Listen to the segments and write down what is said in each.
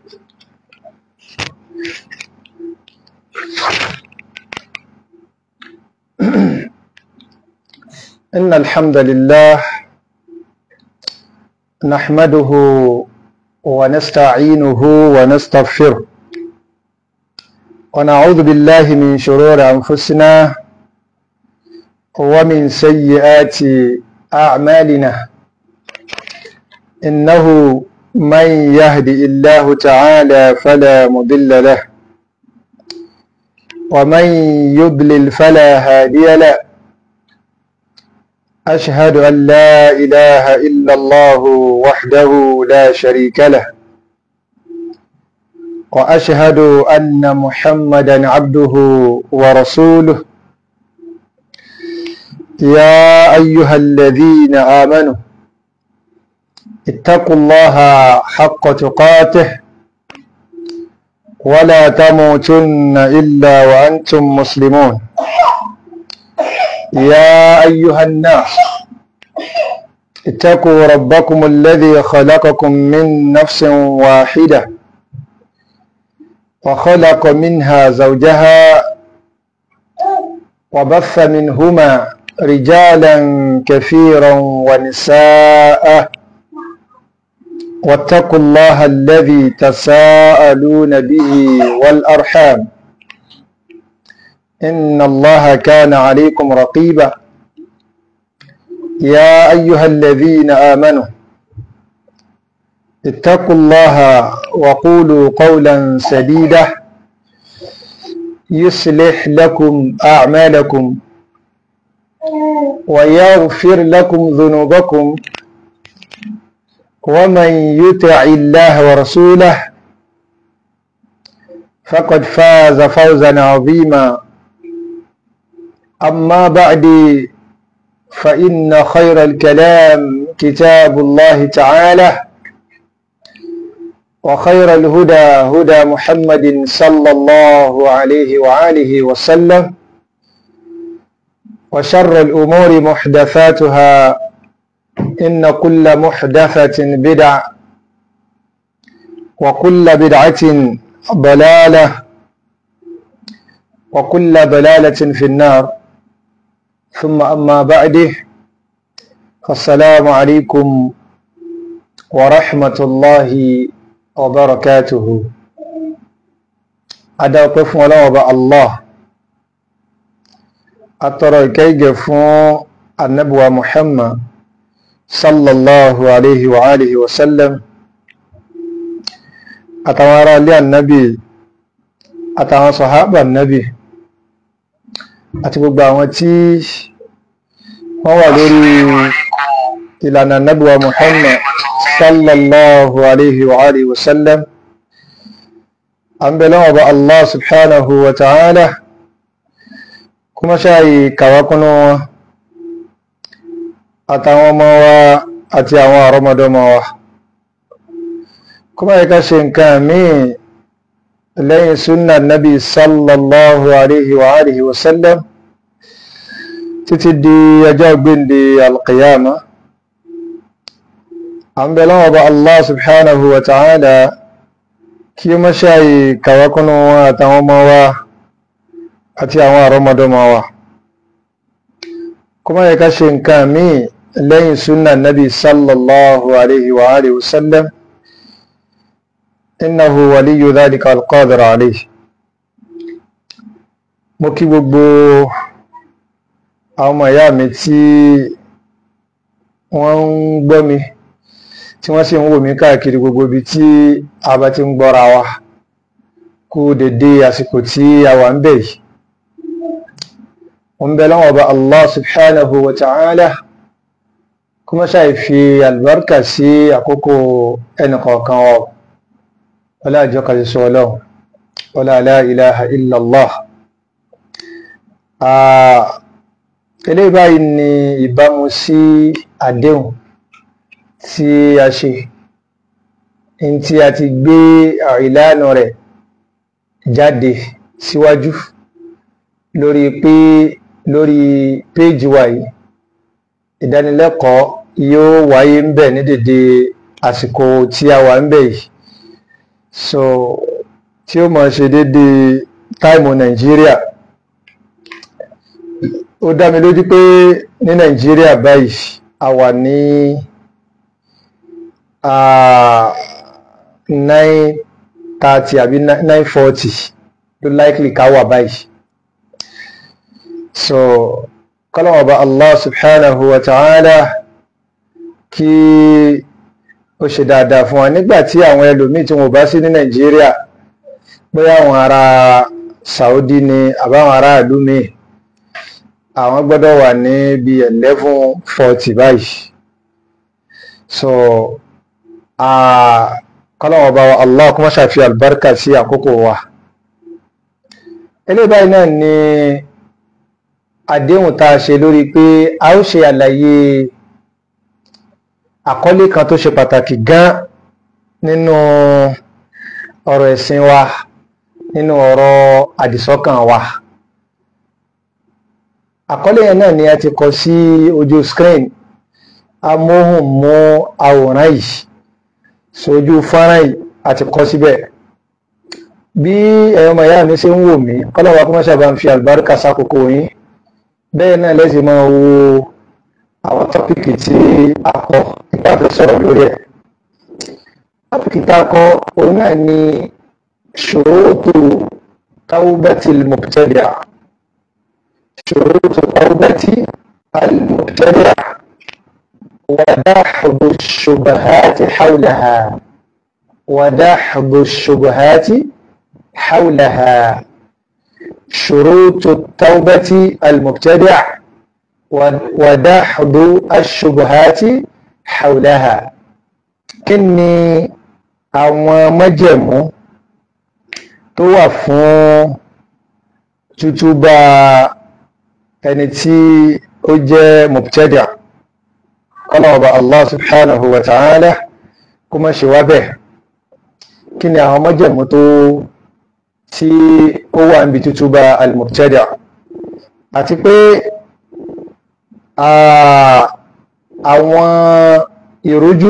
إن الحمد لله نحمده ونستعينه ونستغفره ونعوذ بالله من شرور أنفسنا ومن سيئات أعمالنا إنه من يهدي الله تعالى فلا مضل له ومن يضلل فلا هادي له أشهد أن لا إله إلا الله وحده لا شريك له وأشهد أن محمدا عبده ورسوله يا أيها الذين آمنوا اتقوا الله حق تقاته ولا تموتن إلا وأنتم مسلمون يا أيها الناس اتقوا ربكم الذي خلقكم من نفس واحدة وخلق منها زوجها وبث منهما رجالا كثيرا ونساء واتقوا الله الذي تساءلون به والأرحام إن الله كان عليكم رقيبا يا أيها الذين آمنوا اتقوا الله وقولوا قولا سديدا يصلح لكم أعمالكم ويغفر لكم ذنوبكم ومن يطع الله ورسوله فقد فاز فوزا عظيما أما بعد فإن خير الكلام كتاب الله تعالى وخير الهدى هدى محمد صلى الله عليه وآله وسلم وشر الأمور محدثاتها إن كل محدثة بدعة وكل بدعة ضلالة وكل ضلالة في النار ثم أما بعد فالسلام عليكم ورحمة الله وبركاته أدوقف ولو الله أترى كيف النبوة محمد صلى الله عليه وآله وسلم أتوارى لي النبي أتوارى صحابة النبي àti gbogbo àwọn tí wọ́n wà lórí ìlànà Nábì Muhammad sallallahu alayhi wa alihi wa sallam. An bẹ lọ́wọ́ bá Allah subhanahu wa ta'ala kuma ṣáyí kàwákúnnú wọn àtàwọn ọmọ wa àti àwọn àrọmọdọ́mọ wa kuma yẹ ká ṣe nǹkan míì lẹ́yìn súnnà Nabi sallallahu alayhi wa alihi wa sallam títí di ọjọ́ gbíndé alqiyama. An bẹ lọ́wọ́ bá Allah subhanahu wa ta'ala kí ó má ṣáyí kàwákúnnú wọn àtàwọn ọmọ wa àti àwọn àrọmọdọ́mọ wa kuma yẹ ká ṣe nǹkan míì lẹ́yìn súnnà Nabi sallallahu alayhi wa alihi wa sallam innahu waliyu dhalika alqadir alayhi. Mo kí gbogbo àwọn ọmọ ìyá mi tí wọ́n ń gbọ́ mi tí wọ́n sì ń wò mí káàkiri gbogbo ibi tí a bá ti ń gbọ́ra wa kú dédé àsìkò tí a wà ń bẹ̀ yìí. Mo ń bẹ lọ́wọ́ bá Allah subhanahu wa ta'ala kuma ṣáì fi albarka sí àkókò ẹnìkọ̀ọ̀kan wa wala àjọkà sísọ ọlọ́run wala la ilaha illallah. Eléyìí báyìí ni ìbámu sí àdéhùn tí a ṣe in tí a ti gbé ìlànà rẹ̀ jáde síwájú lórí péjì wa yìí. Ìdánilẹ́kọ̀ọ́ yóò wáyé ń bẹ̀ ní dédé àsìkò tí a wà ń bẹ̀ yìí so tí ó máa ṣe déédéé táìmù Nàìjíríà. Ó dá mi lójú pé ní Nàìjíríà báyìí a wà ní 9:30 àbí 9:40 ló likely ká wà báyìí. So kọ́lọ́wọ́ bá Allah subhanahu wa ta'ala kí ó ṣe dáadáa fún wa nígbàtí àwọn ẹlòmíì tí wọ́n bá sí ní Nàìjíríà, bóyá àwọn ará Saudi ni àbáwọn ará ìlú míì, àwọn gbọ́dọ̀ wà ní bí 11:40 báyìí. So kọ́lọ́wọ́ bá wa Allah kó má ṣàfi albarka sí àkókò wa. Eléyìí báyìí náà ni àdéhùn tá a ṣe lórí pé a ó ṣe àlàyé àkọlé kan tó ṣe pàtàkì gan nínú ọ̀rọ̀ ẹ̀sìn wa, nínú ọ̀rọ̀ àdìsọ́kàn wa. Àkọlé yẹn náà ni a ti kọ sí ojú screen, amóhùn mú àwòrán yìí sójú fọ́nrán yìí a ti kọ síbẹ̀. Bí ẹ̀yọ́ ọmọ ìyá mi ṣe ń wò mí, kọ́lọ́wọ́ kó má ṣàbá ń fi àlùbáríkà sákòókò yín, bẹ́ẹ̀ náà lẹ́sìn máa wo àwọn tọ́pìkì tí a kọ nípa tó sọ̀rọ̀ lórí ẹ̀. Tọ́pìkì tá a kọ òun náà ni ṣurutu tawbatil mubtadi'. شروط توبة المبتدع ودحض الشبهات حولها شروط التوبة المبتدع ودحض الشبهات حولها. kíni àwọn májẹ̀mú tó wà fún tútúbà ẹni tí ó jẹ́ mubtadi'? Ọlọ́run Ọba Allah subhanahu wa ta'ala kó má ṣe wá bẹ́ẹ̀. Kí ni àwọn májẹ̀mú tí ó wà níbi tútúbà al-mubtadi'? Àti pé àwọn ìrújú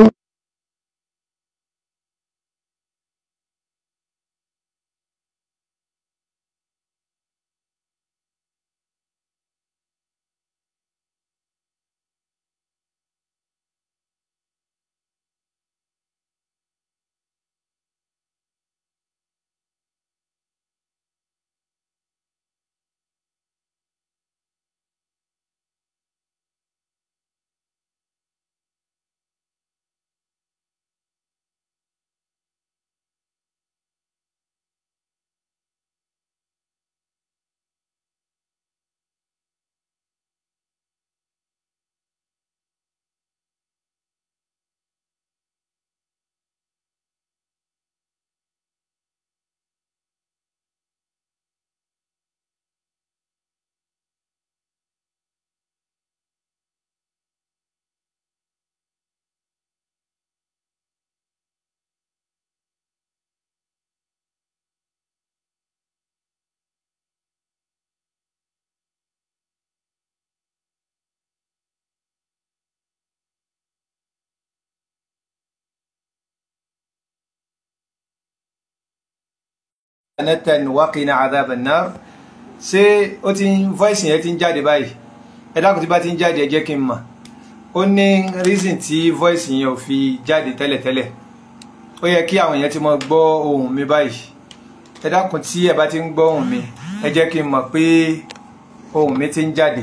waqina adhab an-nar. Ṣé ó ti ń voice yẹn ti ń jáde báyìí? Ẹ dákun tí bá ti ń jáde ẹ jẹ́ kí n mọ̀. Ó ní reason tí voice yẹn ò fi jáde tẹ́lẹ̀tẹ́lẹ̀. Ó yẹ kí àwọn èèyàn ti mọ gbọ́ ohùn mi báyìí. Ẹ dákun tí ẹ bá ti ń gbọ́ ohùn mi, ẹ jẹ́ kí n mọ̀ pé ohùn mi ti ń jáde.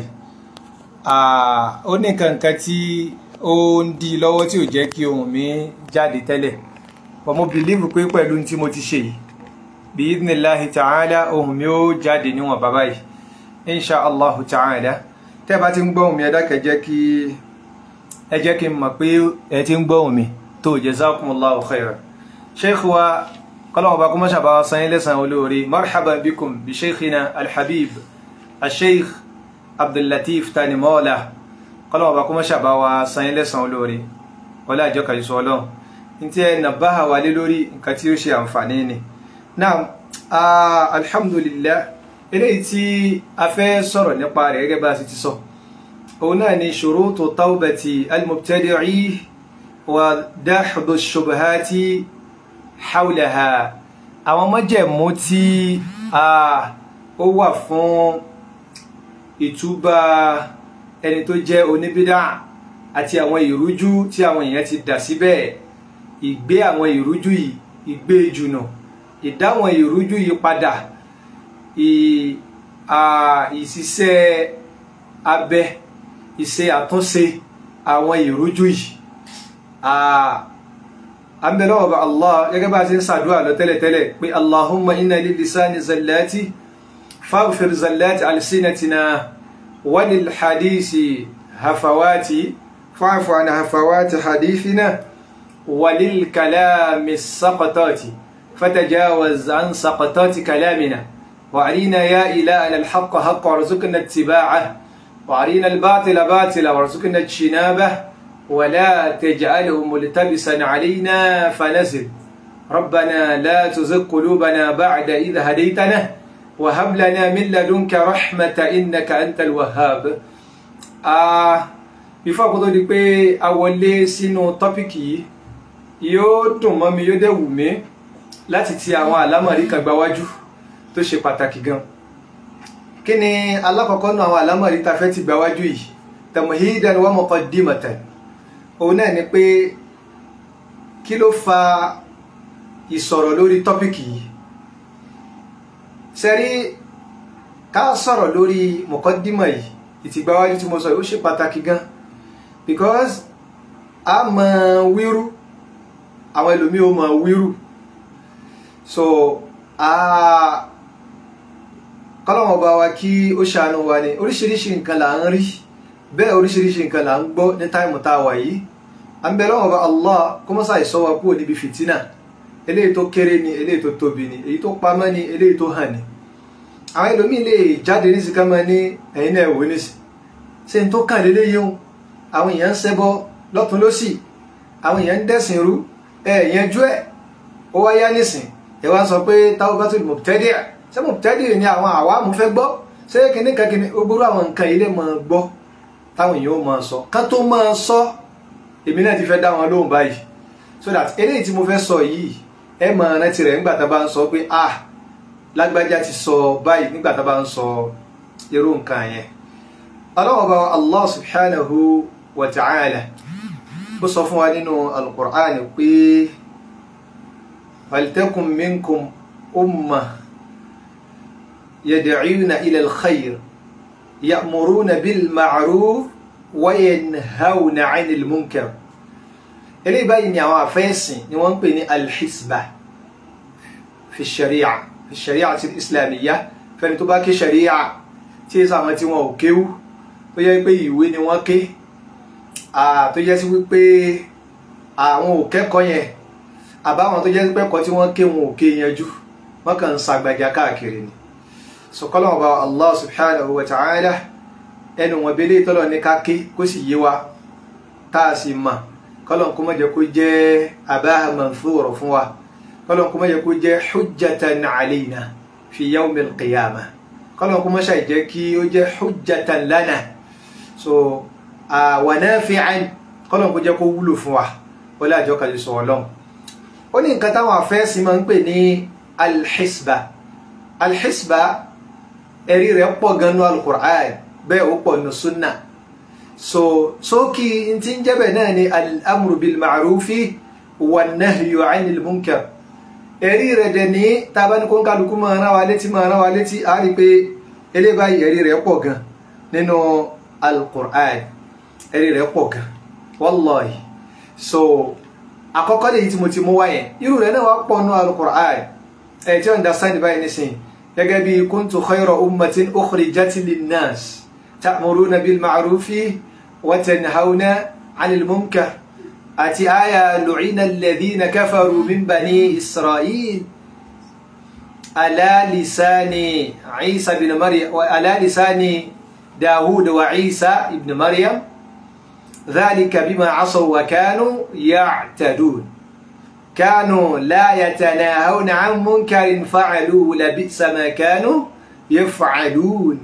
Ó ní nǹkan tí ó ń di lọ́wọ́ tí ò jẹ́ kí ohùn mi jáde tẹ́lẹ̀. But mo believe pé pẹ̀lú tí mo ti ṣe yìí, bi'idhnillahi ta'ala ohùn mi ó jáde níwọ̀n bàbá yìí insha Allahu ta'ala. Tẹ́ bá ti ń gbọ́ ohùn mi ẹ dákun ẹ jẹ́ kí n mọ̀ pé ẹ ti ń gbọ́ ohùn mi tó jazakumullahu khairan. Sheikh wa kọ́lọ́wọ́ bá kó mọ́ ṣàbáwá san yín lẹ́san olóore. Marhaban bikum bi sheikhina alhabib al-sheikh Abdul Latif Tanimola. Kọ́lọ́wọ́ bá kó mọ́ ṣàbáwá san yín lẹ́san olóore wọlé àjọ kàyí sọ ọlọ́run ní tí ẹ nàbáhà wà lé lórí nǹkan tí ó ṣe àǹfààní ni. Naam, alhamdulillah, eléyìí tí a fẹ́ sọ̀rọ̀ nípa rẹ̀ gẹ́gẹ́ bá a sì ti sọ òun náà ni shurutu tawbati al-mubtadi'i wa dahdu ash-shubhati hawlaha àwọn májẹ̀mú tí ó wà fún ìtúbà ẹni tó jẹ́ oníbídà àti àwọn ìrújú tí àwọn èèyàn ti dà síbẹ̀, ìgbé àwọn ìrújú yìí ìgbé jùnà, ìdáwọn ìrújú yìí padà, ìṣiṣẹ́ abẹ, ìṣe àtúnṣe àwọn ìrújú yìí. àmbẹ̀lọ́ ọba Allah gẹ́gẹ́ bá ti ń sàdúrà lọ tẹ́lẹ̀tẹ́lẹ̀ pé Allahumma inna lil lisani zallati faghfir zallati alsinatina wa lil hadisi hafawati fa'fu an hafawati hadithina wa lil kalami saqatati fatajawaz an saqatati kalamina wa arina ya ilahana al-haqqa haqqan warzuqna ittiba'ah wa arina al-batila batila warzuqna ijtinabah ولا تجعله ملتبسا علينا فنزل ربنا لا تزغ قلوبنا بعد إذ هديتنا وهب لنا من لدنك رحمة إنك أنت الوهاب. before kó tó di pé a wọlé sínú tọ́pìkì yìí, yóò dùn mọ́ mi, yóò dẹ̀ wù mí láti ti àwọn àlámọ̀rí kan gbáwájú tó ṣe pàtàkì gan. kí ni alákọ̀ọ́kọ́ náà àwọn àlámọ̀rí ta fẹ́ ti gbáwájú yìí? tamhidan wa muqaddimatan. òun náà ni pé kí ló fa ìsọ̀rọ̀ lórí tọ́pìkì yìí? sẹ́rí ká sọ̀rọ̀ lórí muqaddima yìí, ìtìgbáwájú tí mo sọ yìí ó ṣe pàtàkì gan, because a mọ̀ wíru, àwọn ẹlòmí ó mọ̀ wíru, so kọ́lọ́wọ́ bá wa kí ó ṣàánú wa ní oríṣiríṣi nǹkan là ń rí, bẹ́ẹ̀ oríṣiríṣi nǹkan là ń gbọ́ ní táìmù tá a wà yìí. à ń bẹ lọ́wọ́ bá Allah kó mọ́ sáà ìsọ́ wa kúrò níbi fìtínà, eléyìí tó kéré ni, eléyìí tó tóbi ni, èyí tó pamọ́ ni, eléyìí tó hàn ni. àwọn ẹlòmíì lè jáde ní sìkà máa ní ẹ̀yin náà wò ní sí ṣe n tó kàn lélẹ́ yìí o, àwọn èèyàn ń ṣẹbọ lọ́tún lósì, àwọn èèyàn ń dẹ̀sìn rú, yanjú ẹ̀ ó wá yá nísìn ẹ wá sọ pé tawbatul mubtadi', ṣé mubtadi' ni àwọn àwàmù fẹ́ gbọ́, ṣé kìnnìkan gbogbo àwọn nǹkan ilé máa gbọ́ táwọn èèyàn ó máa sọ ká tó máa sọ. èmi náà ti fẹ́ dá wọn lóhùn báyìí, so that eléyìí tí mo fẹ́ sọ yìí ẹ máa rántí rẹ̀ nígbà tá a bá ń sọ pé lágbájá ti sọ báyìí, nígbà tá a bá ń sọ irú nǹkan yẹn. Ọlọ́hun bá Allah subhanahu wa ta'ala bó sọ fún wa nínú al-Qur'an pé faltakum minkum ummah yad'una ila al-khayr ya'muruna bil ma'ruf wa yanhawna 'anil munkar. eléyìí báyìí ni àwọn àfẹ́sìn ni wọ́n ń pè ní al-hisba fi sharia ti islamiyya. fẹ́ni tó bá ké sharia tí é sáwọn tí wọn ò kéwú, tó yẹ pé ìwé ni wọ́n ké, tó yẹ sí wípé àwọn ò kẹ́kọ̀ọ́ yẹn, àbáwọn tó yẹ sí pé ẹ̀kọ́ tí wọ́n ké wọn ò ké yanjú, wọ́n kàn ń sàgbàjà káàkiri ni. sọkọlọ́wọ́ bá Allah subhanahu wa ta'ala ẹnu wọn belé tọ́lọ̀ ní ká ké kó sì yé wa tá a sì mọ̀, kọ́lọ̀ kó má jẹ́ kó jẹ́ abaha manthura fún wa, kọ́lọ̀ kó má jẹ́ kó jẹ́ hujjatan alayna fi yawm al-qiyamah, kọ́lọ̀ kó má ṣàì jẹ́ kí ó jẹ́ hujjatan lana, so wa nafi'an, kọ́lọ̀ kó jẹ́ kó wúlò fún wa wọlé àjọ kàlẹ́ sọ ọlọ́run. ó ní nǹkan táwọn afẹ́sìn máa ń pè ní al-hisba. al-hisba ẹ̀rí rẹ̀ pọ̀ gan-an nínú al-Qur'an, bẹ́ẹ̀ ó pọ̀ nínú sunna. so sókì tí ń jẹ́bẹ̀ náà ni al-amru bil ma'rufi wan nahyu 'anil munkar. ẹ̀rí rẹ̀ dẹ̀ ní tàbá ní kó ń kálukú máa rán wa létí a rí pé eléyìí báyìí ẹ̀rí rẹ̀ pọ̀ gan nínú al-Qur'an, ẹ̀rí rẹ̀ pọ̀ gan wallahi. so àkọ́kọ́ lèyí tí mo ti mú wáyẹn, irú rẹ̀ náà wá pọ̀ nínú al-Qur'an. tí ó understand báyìí nísìnyí gẹ́gẹ́ bí kuntu khayra ummatin ukhrijat linnas ta'muruna bil ma'rufi wa tanhawna 'anil munkar, àti àyà lu'ina alladhina kafaru min bani isra'il ala lisani Isa ibn Maryam wa ala lisani Dawud wa Isa ibn Maryam dhalika bima 'asaw wa kanu ya'tadun كانوا لا يتناهون عن منكر فعلوه لبئس ما كانوا يفعلون.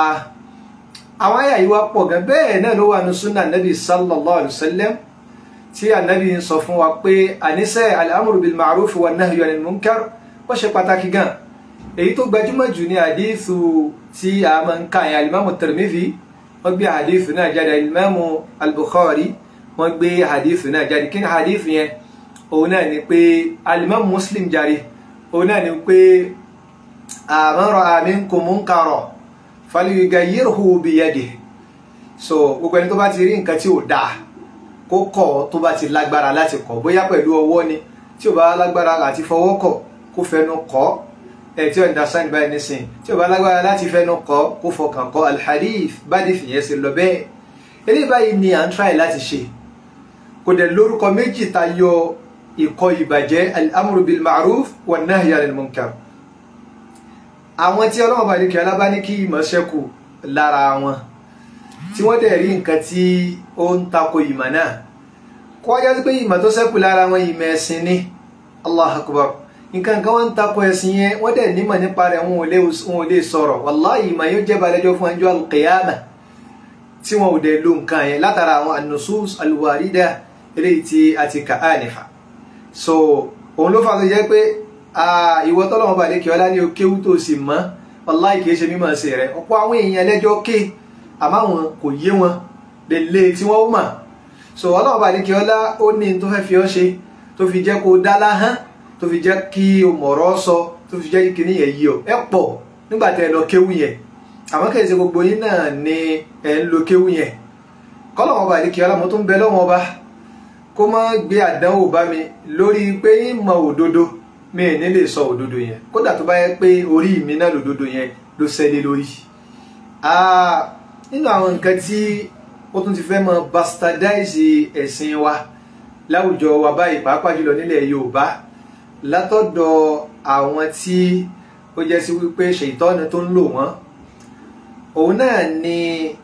àwọn àyà yìí wá pọ̀ gan, bẹ́ẹ̀ náà ló wà ní súnà Nabi sallallahu alaihi wasallam tí Ànábì ń sọ fún wa pé àníṣe al-amru bil ma'ruf wa nahyu anil munkar wọ́n ṣe pàtàkì gan. èyí tó gbajúmọ̀ jù ní hadithu tí a máa ń kà yẹn al-Imam Tirmidhi wọ́n gbé hadithu náà jáde, al-Imam al-Bukhari wọ́n gbé hadithu náà jáde. kí ni hadithu yẹn? òun náà ni pé al-Imam Muslim jáde, òun náà ni pé man ra'a minkum munkaran falyughayyirhu biyadihi. So gbogbo ẹni tó bá ti rí nǹkan tí ò dáa kó kọ̀ tó bá ti lágbára láti kọ̀, bóyá pẹ̀lú ọwọ́ ni, tí ò bá lágbára àti fọwọ́ kọ̀ kó fẹnu kọ̀, tí ó understand báyìí nísìn, tí ò bá lágbára láti fẹnu kọ̀ kó fọkàn kọ̀. al-hadith bá dé fìyẹn sí lọ bẹ́ẹ̀. eléyìí báyìí ni à ń try láti ṣe, kò dẹ̀ lórúkọ méjì tayọ ìkọ̀ ìbàjẹ́ al-amru bil ma'ruf wa nahyi anil munkar. àwọn tí Ọlọ́run bá ní kí alábá ní kí ìmọ̀ ṣẹ́kù lára wọn, tí wọ́n dẹ̀ rí nǹkan tí ó ń tako ìmọ̀ náà, kó wájá sí pé ìmọ̀ tó ṣẹ́kù lára wọn ìmọ̀ ẹ̀sìn ni. Allahu Akbar. nǹkan kan wọ́n ń tako ẹ̀sìn yẹn, wọ́n dẹ̀ nímọ̀ nípa rẹ̀, wọn ò lè sọ̀rọ̀. Wallahi ìmọ̀ yóò jẹ́ balẹ̀jọ́ fún ọjọ́ al-qiyamah tí wọn ò dẹ̀ lo nǹkan yẹn látara àwọn an-nusus al-warida eléyìí tí a ti kà ánifa. So òun ló fà tó jẹ́ pé ìwọ tọ́lọ́wọ́n bá lè kí ọlá ní o kéwú tó sì mọ́, wallahi kìí ṣe mímọ̀ sí rẹ̀. ọ̀pọ̀ àwọn èèyàn lẹ́jọ́ ké àmọ́ àwọn kò yé wọn lè tí wọ́n mọ̀. So Ọlọ́run bá ní kí ọlá ó ní tó fẹ́ fi ọ́ ṣe, tó fi jẹ́ kó dá láhán, tó fi jẹ́ kí o mọ̀rọ̀ sọ, tó fi jẹ́ kí ní yẹn yí ọ. ẹ pọ̀ nígbà tẹ́ ẹ lọ kéwú yẹn, àmọ́ kìí ṣe gbogbo yín náà ni ẹ ń lo kéwú yẹn. kọ́lọ́run bá ní kí ọlá mo tún bẹ lọ́wọ́ ọba kó má gbé àdánwò bá mi lórí pé ìmọ̀ òdodo mi ní lè sọ òdodo yẹn, kódà tó bá yẹ pé orí mi náà lòdodo yẹn ló ṣẹlẹ̀ lórí. nínú àwọn nǹkan tí ó tún ti fẹ́ mọ bastardize ẹ̀sìn wa láwùjọ wa báyìí, pàápàá jùlọ nílẹ̀ Yorùbá, látọ̀dọ̀ àwọn tí ó jẹ́ sí wípé ṣètọ́ni tó ń lò wọ́n, òun náà ni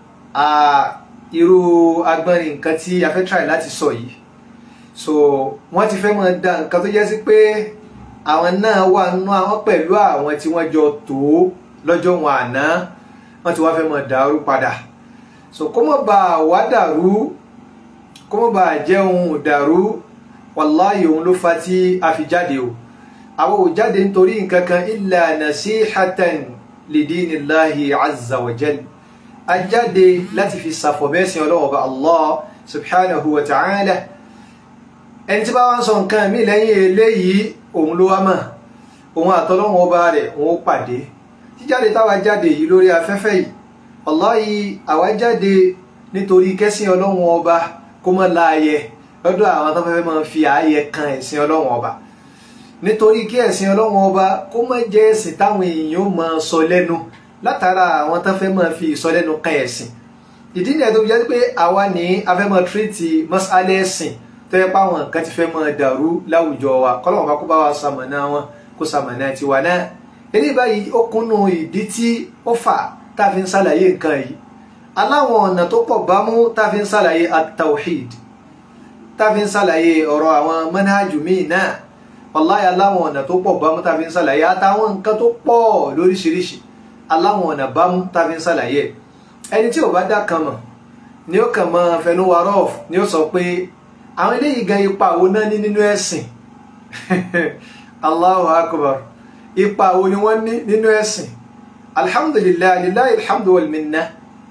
irú agbọ́nrin nǹkan tí a fẹ́ try láti sọ yìí. So wọ́n ti fẹ́ mọ da nǹkan tó jẹ́ sí pé àwọn náà wà nínú àwọn pẹ̀lú àwọn tí wọ́n jọ tó lọ́jọ́ wọn àná, wọ́n ti wá fẹ́ mọ dàrú padà. So kó mọ̀ bá wá dàrú, kó mọ̀ bá jẹ́ ohun dàrú, wallahi òun ló fa tí a fi jáde o. àwọn ò jáde nítorí nǹkan kan illa nasihatan lidinillahi azza wa jal. a jáde láti fi ṣàfọ̀mẹ́sìn Ọlọ́run Ọba Allah subhanahu wa ta'ala. ẹni tí bá wá ń sọ nǹkan mí lẹ́yìn eléyìí òun ló wá mọ̀, òun àtọlọ́run ọba rẹ̀ òun ó pàdé. jíjáde táwa jáde yìí lórí afẹ́fẹ́ yìí, wallahi àwa jáde nítorí kẹ́sìn Ọlọ́run ọba kó mọ́ láàyè lọ́dọ̀ àwọn tó fẹ́ máa fi ààyè kan ẹ̀sìn Ọlọ́run ọba, nítorí kí ẹ̀sìn Ọlọ́run ọba kó má jẹ́ ẹ̀sìn táwọn èèyàn máa sọ lẹ́nu látara àwọn tó fẹ́ máa fi ìsọ lẹ́nu kan ẹ̀sìn. ìdí nìyẹn tó fi jẹ́ pé àwa ní afẹ́ máa tírìtì mọ́sálẹ́ ẹ̀sìn tó yẹ pé àwọn nǹkan ti fẹ́ máa dàrú láwùjọ wa. kọ́lọ́wọ́n bá kó bá wa ṣamọ̀nà wọn, kó ṣamọ̀nà tiwa náà. eléyìí báyìí ó kúnnú ìdí tí ó fà tá a fi ń ṣàlàyé nǹkan yìí. aláwọn ọ̀nà tó pọ̀ bámú tá a fi ń ṣàlàyé at-tawhid, tá a fi ń ṣàlàyé ọ̀rọ̀ àwọn manhaju míì náà. wallahi aláwọn ọ̀nà tó pọ̀ bámú tá a fi ń ṣàlàyé àtàwọn nǹkan tó pọ̀ lóríṣiríṣi, aláwọn ọ̀nà bámú tá a fi ń ṣàlàyé. ẹni tí ò bá dá kan mọ̀ ni ó kàn máa fẹnu wa rọ́ọ̀fù, ni ó sọ pé àwọn eléyìí gan ipa wo náà ní nínú ẹ̀sìn. Allahu akbar. ipa wo ni wọ́n ní nínú ẹ̀sìn? alhamdulillah, lillahi alhamdu wal minna.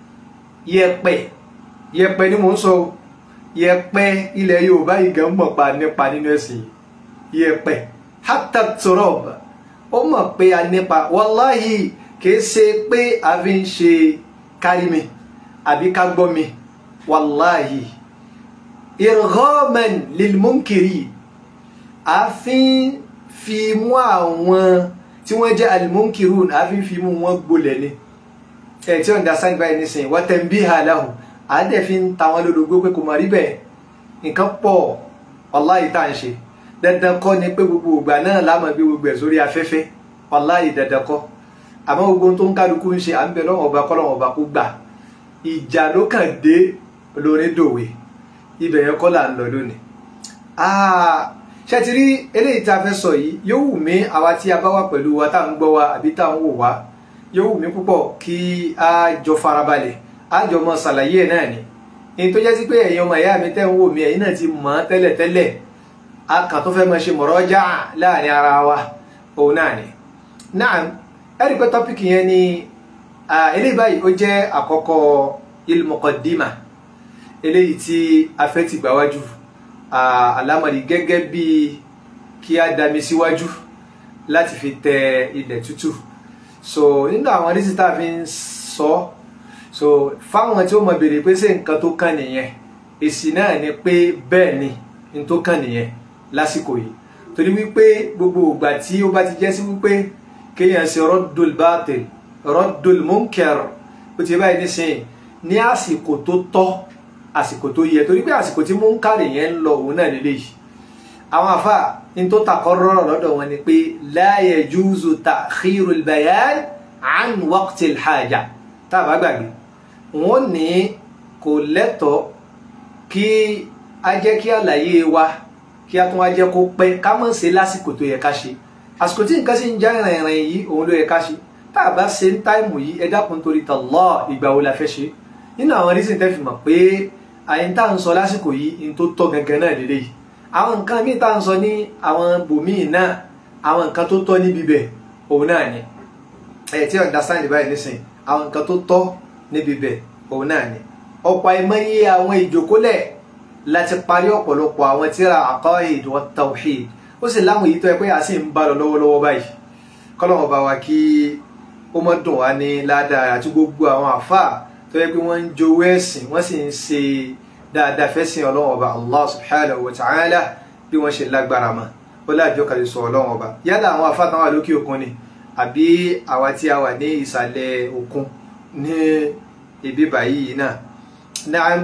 yẹ̀pẹ̀ ni mò ń sọ, yẹ̀pẹ̀ ilẹ̀ Yorùbá yìí gan mọ̀ pa nípa nínú ẹ̀sìn. yẹ̀pẹ̀ hatta turab ó mọ̀ pé a nípa. wallahi kìí ṣe pé a fi ń ṣe kárí mi àbí ká gbọ́ mi. wallahi irghaman lil munkiri, a fi mú àwọn tí wọ́n jẹ́ al-munkirun, a fi mú wọn gbolẹ̀ ni. tí wọ́n understand báyìí nísìnyí wa tanbiha lahu, a dẹ̀ fi ń ta wọn lólobó pé kò mọ̀ rí bẹ́ẹ̀. nǹkan pọ̀ wallahi tá à ń ṣe. dandan kọ́ ni pé gbogbo ìgbà náà la máa gbé gbogbo ẹ̀ sórí afẹ́fẹ́, wallahi dandan kọ́. àmọ́ gbogbo tó ń kálukú ń ṣe à ń bẹ lọ́wọ́ ọba kọ́lọ́wọ́ ọba kó gbà. ìjà ló kàn dé lórí dòwe, ibẹ̀ yẹn kọ́ là ń lọ lónìí. ṣé ti rí eléyìí tá a fẹ́ sọ yìí, yóò wù mí àwa tí a bá wà pẹ̀lú wa tá à ń gbọ́ wa àbí tá à ń wò wá, yóò wù mí púpọ̀ kí a jọ farabalẹ̀, a jọ mọ ṣàlàyé ẹ̀ náà ni. in tó jẹ́ sí pé ẹ̀yin ọmọ ìyá mi tẹ́ ń wò mí ẹ̀yin náà ti mọ̀ tẹ́lẹ̀tẹ́lẹ̀ a kàn tó fẹ́ mọ̀ ṣe mọ̀rọ́jà láàrin ara wa òun náà ni náà ẹ̀rí pé tọ́pìkì yẹn ni eléyìí báyìí ó jẹ́ àkọ́kọ́ il-muqaddima eléyìí tí a fẹ́ ti gbà wájú alámọ̀rí gẹ́gẹ́ bí kí a dami síwájú láti fi tẹ ilẹ̀ tútù so nínú àwọn oníṣẹ́ tá a fi ń sọ so fáwọn tí ó mọ̀ béèrè pé ṣé nǹkan tó kàn nìyẹn èsì náà ni pé bẹ́ẹ̀ ni n tó kàn nìyẹn lásìkò yìí torí wípé gbogbo ìgbà tí ó bá ti jẹ́ sí wípé kéèyàn ṣe raddul batil raddul munkar ó ti báyìí nísìnyí ní àsìkò tó tọ́ àsìkò tó yẹ torí pé àsìkò tí munkar yẹn ń lọ òun náà lélẹ́yìí àwọn àfà in tó takọ́rọ́rọ̀ lọ́dọ̀ wọn ni pé la yajuzu ta'khirul bayan an waqtil haja tá a bá gbàgbé wọn ní kò lẹ́tọ̀ọ́ kí a jẹ́ kí àlàyé wa kí a tún wá jẹ́ kó pẹ́ ká mọ̀ ṣe lásìkò tó yẹ ká ṣe àsìkò tí nǹkan sì ń já ìrìnrìn yìí òun ló yẹ ká ṣe tá a bá ṣe ń táìmù yìí ẹ dákun torí Allah ìgbà wo la fẹ́ ṣe nínú àwọn rísìn tẹ́ fi mọ̀ pé àyín tá à ń sọ lásìkò yìí in tó tọ́ gangan náà lélẹ́yìí àwọn nǹkan míì tá à ń sọ ní àwọn bòmíì náà àwọn nǹkan tó tọ́ níbi bẹ̀ òun náà ni ẹ̀ tí understand báyìí nísìn àwọn nǹkan tó tọ́ níbi bẹ̀ òun náà ni ọ̀pọ̀ àìmọye àwọn ìjókòólẹ̀ láti parí ọ̀pọ̀lọpọ̀ àwọn tírà aqaid wa tawhid ó sì láwọn èyí tó yẹ pé a sì ń bá lọ lọ́wọ́lọ́wọ́ báyìí kọ́lọ́wọ́ bá wa kí ó mọ́ dùn wá ní ládàá àti gbogbo àwọn àfáà tó yẹ pé wọ́n ń jowó ẹ̀sìn wọ́n sì ń ṣe dáadáa fẹ́sìn ọlọ́wọ́ ọba Allah subhanahu wa ta'ala bí wọ́n ṣe lágbára mọ́ ó láàjọ kàlẹ̀ sọ ọlọ́wọ́ ọba yálà àwọn àfáà táwọn wà lókè òkun ni àbí àwa tí a wà ní ìsàlẹ̀ òkun ní ibi báyìí náà. Na'am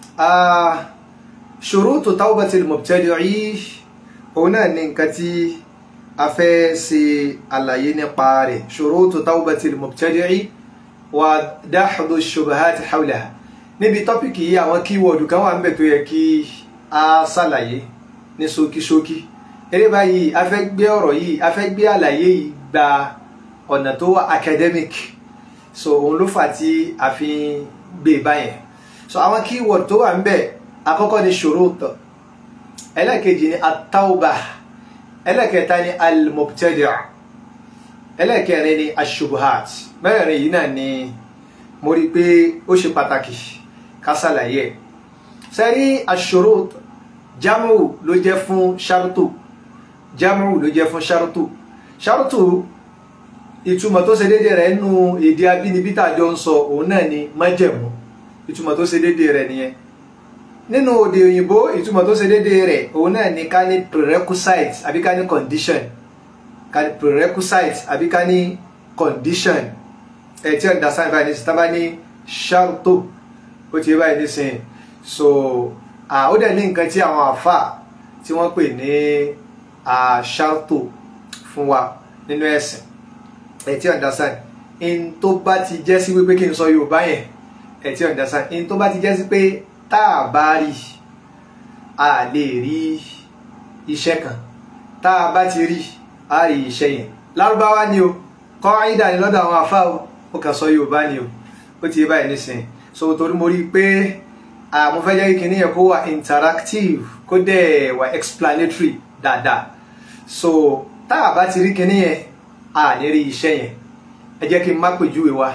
shurutu tawbatil mubtadi'i òun náà ní nǹkan tí a fẹ́ ṣe àlàyé nípa rẹ̀ shurutu tawbatil mubtadi'i wa dahdu shubahati hawlaha níbi tọ́pìkì yìí àwọn kíwọ̀dù kan wà ń bẹ̀ tó yẹ kí a ṣàlàyé ní ṣókíṣókí eré báyìí a fẹ́ gbé ọ̀rọ̀ yìí a fẹ́ gbé àlàyé yìí gba ọ̀nà tó wà academic so òun ló fà tí a fi ń gbé báyẹn so àwọn kíwọ̀dù tó wà ń bẹ̀ àkọ́kọ́ ni shurut ẹlẹ́kejì ni at-tawbah ẹlẹ́kẹta ni al-mubtadi' ẹlẹ́kẹrin ni ash-shubuhat mẹ́rẹ̀ẹ̀rin yìí náà ni mo rí pé ó ṣe pàtàkì ká ṣàlàyé sẹ́rí ash-shurut jámù ló jẹ́ fún ṣárótù jámù ló jẹ́ fún ṣárótù ṣárótù ìtumọ̀ tó ṣe déédé rẹ̀ nínú èdè abínibí tàjọ ń sọ òun náà ni májẹ̀mú ìtumọ̀ tó ṣe déédé rẹ̀ nìyẹn nínú òde òyìnbó ìtumọ̀ tó ṣe déédé rẹ̀ òun náà ni ká ní prerequisite àbí ká ní condition ká ní prerequisite àbí ká ní condition ẹ̀ tí ọ̀dà sáyẹn báyìí nísìnyí tábà ní ṣárótù ó ti báyìí nísìnyí so ó dẹ̀ ní nǹkan tí àwọn àfà tí wọ́n pè ní ṣárótù fún wa nínú ẹ̀sìn ẹ̀ tí understand in tó bá ti jẹ́ sí wípé kí n sọ Yorùbá yẹn ẹ̀ tí understand in tó bá ti jẹ́ sí pé tá a bá rí a lè rí iṣẹ́ kan tá a bá ti rí a rí iṣẹ́ yẹn Lárúbáwá ni o kọ́ńdà ni lọ́dọ̀ àwọn àfà ó kàn sọ Yorùbá ni o ó ti báyìí nísìnyí so torí mo rí i pé mo fẹ́ jẹ́ kí nìyẹn kó wà interactive kó dẹ̀ wà explanatory dáadáa so tá a bá ti rí kí nìyẹn a ní rí iṣẹ́ yẹn ẹ jẹ́ kí n má pèjúwe wa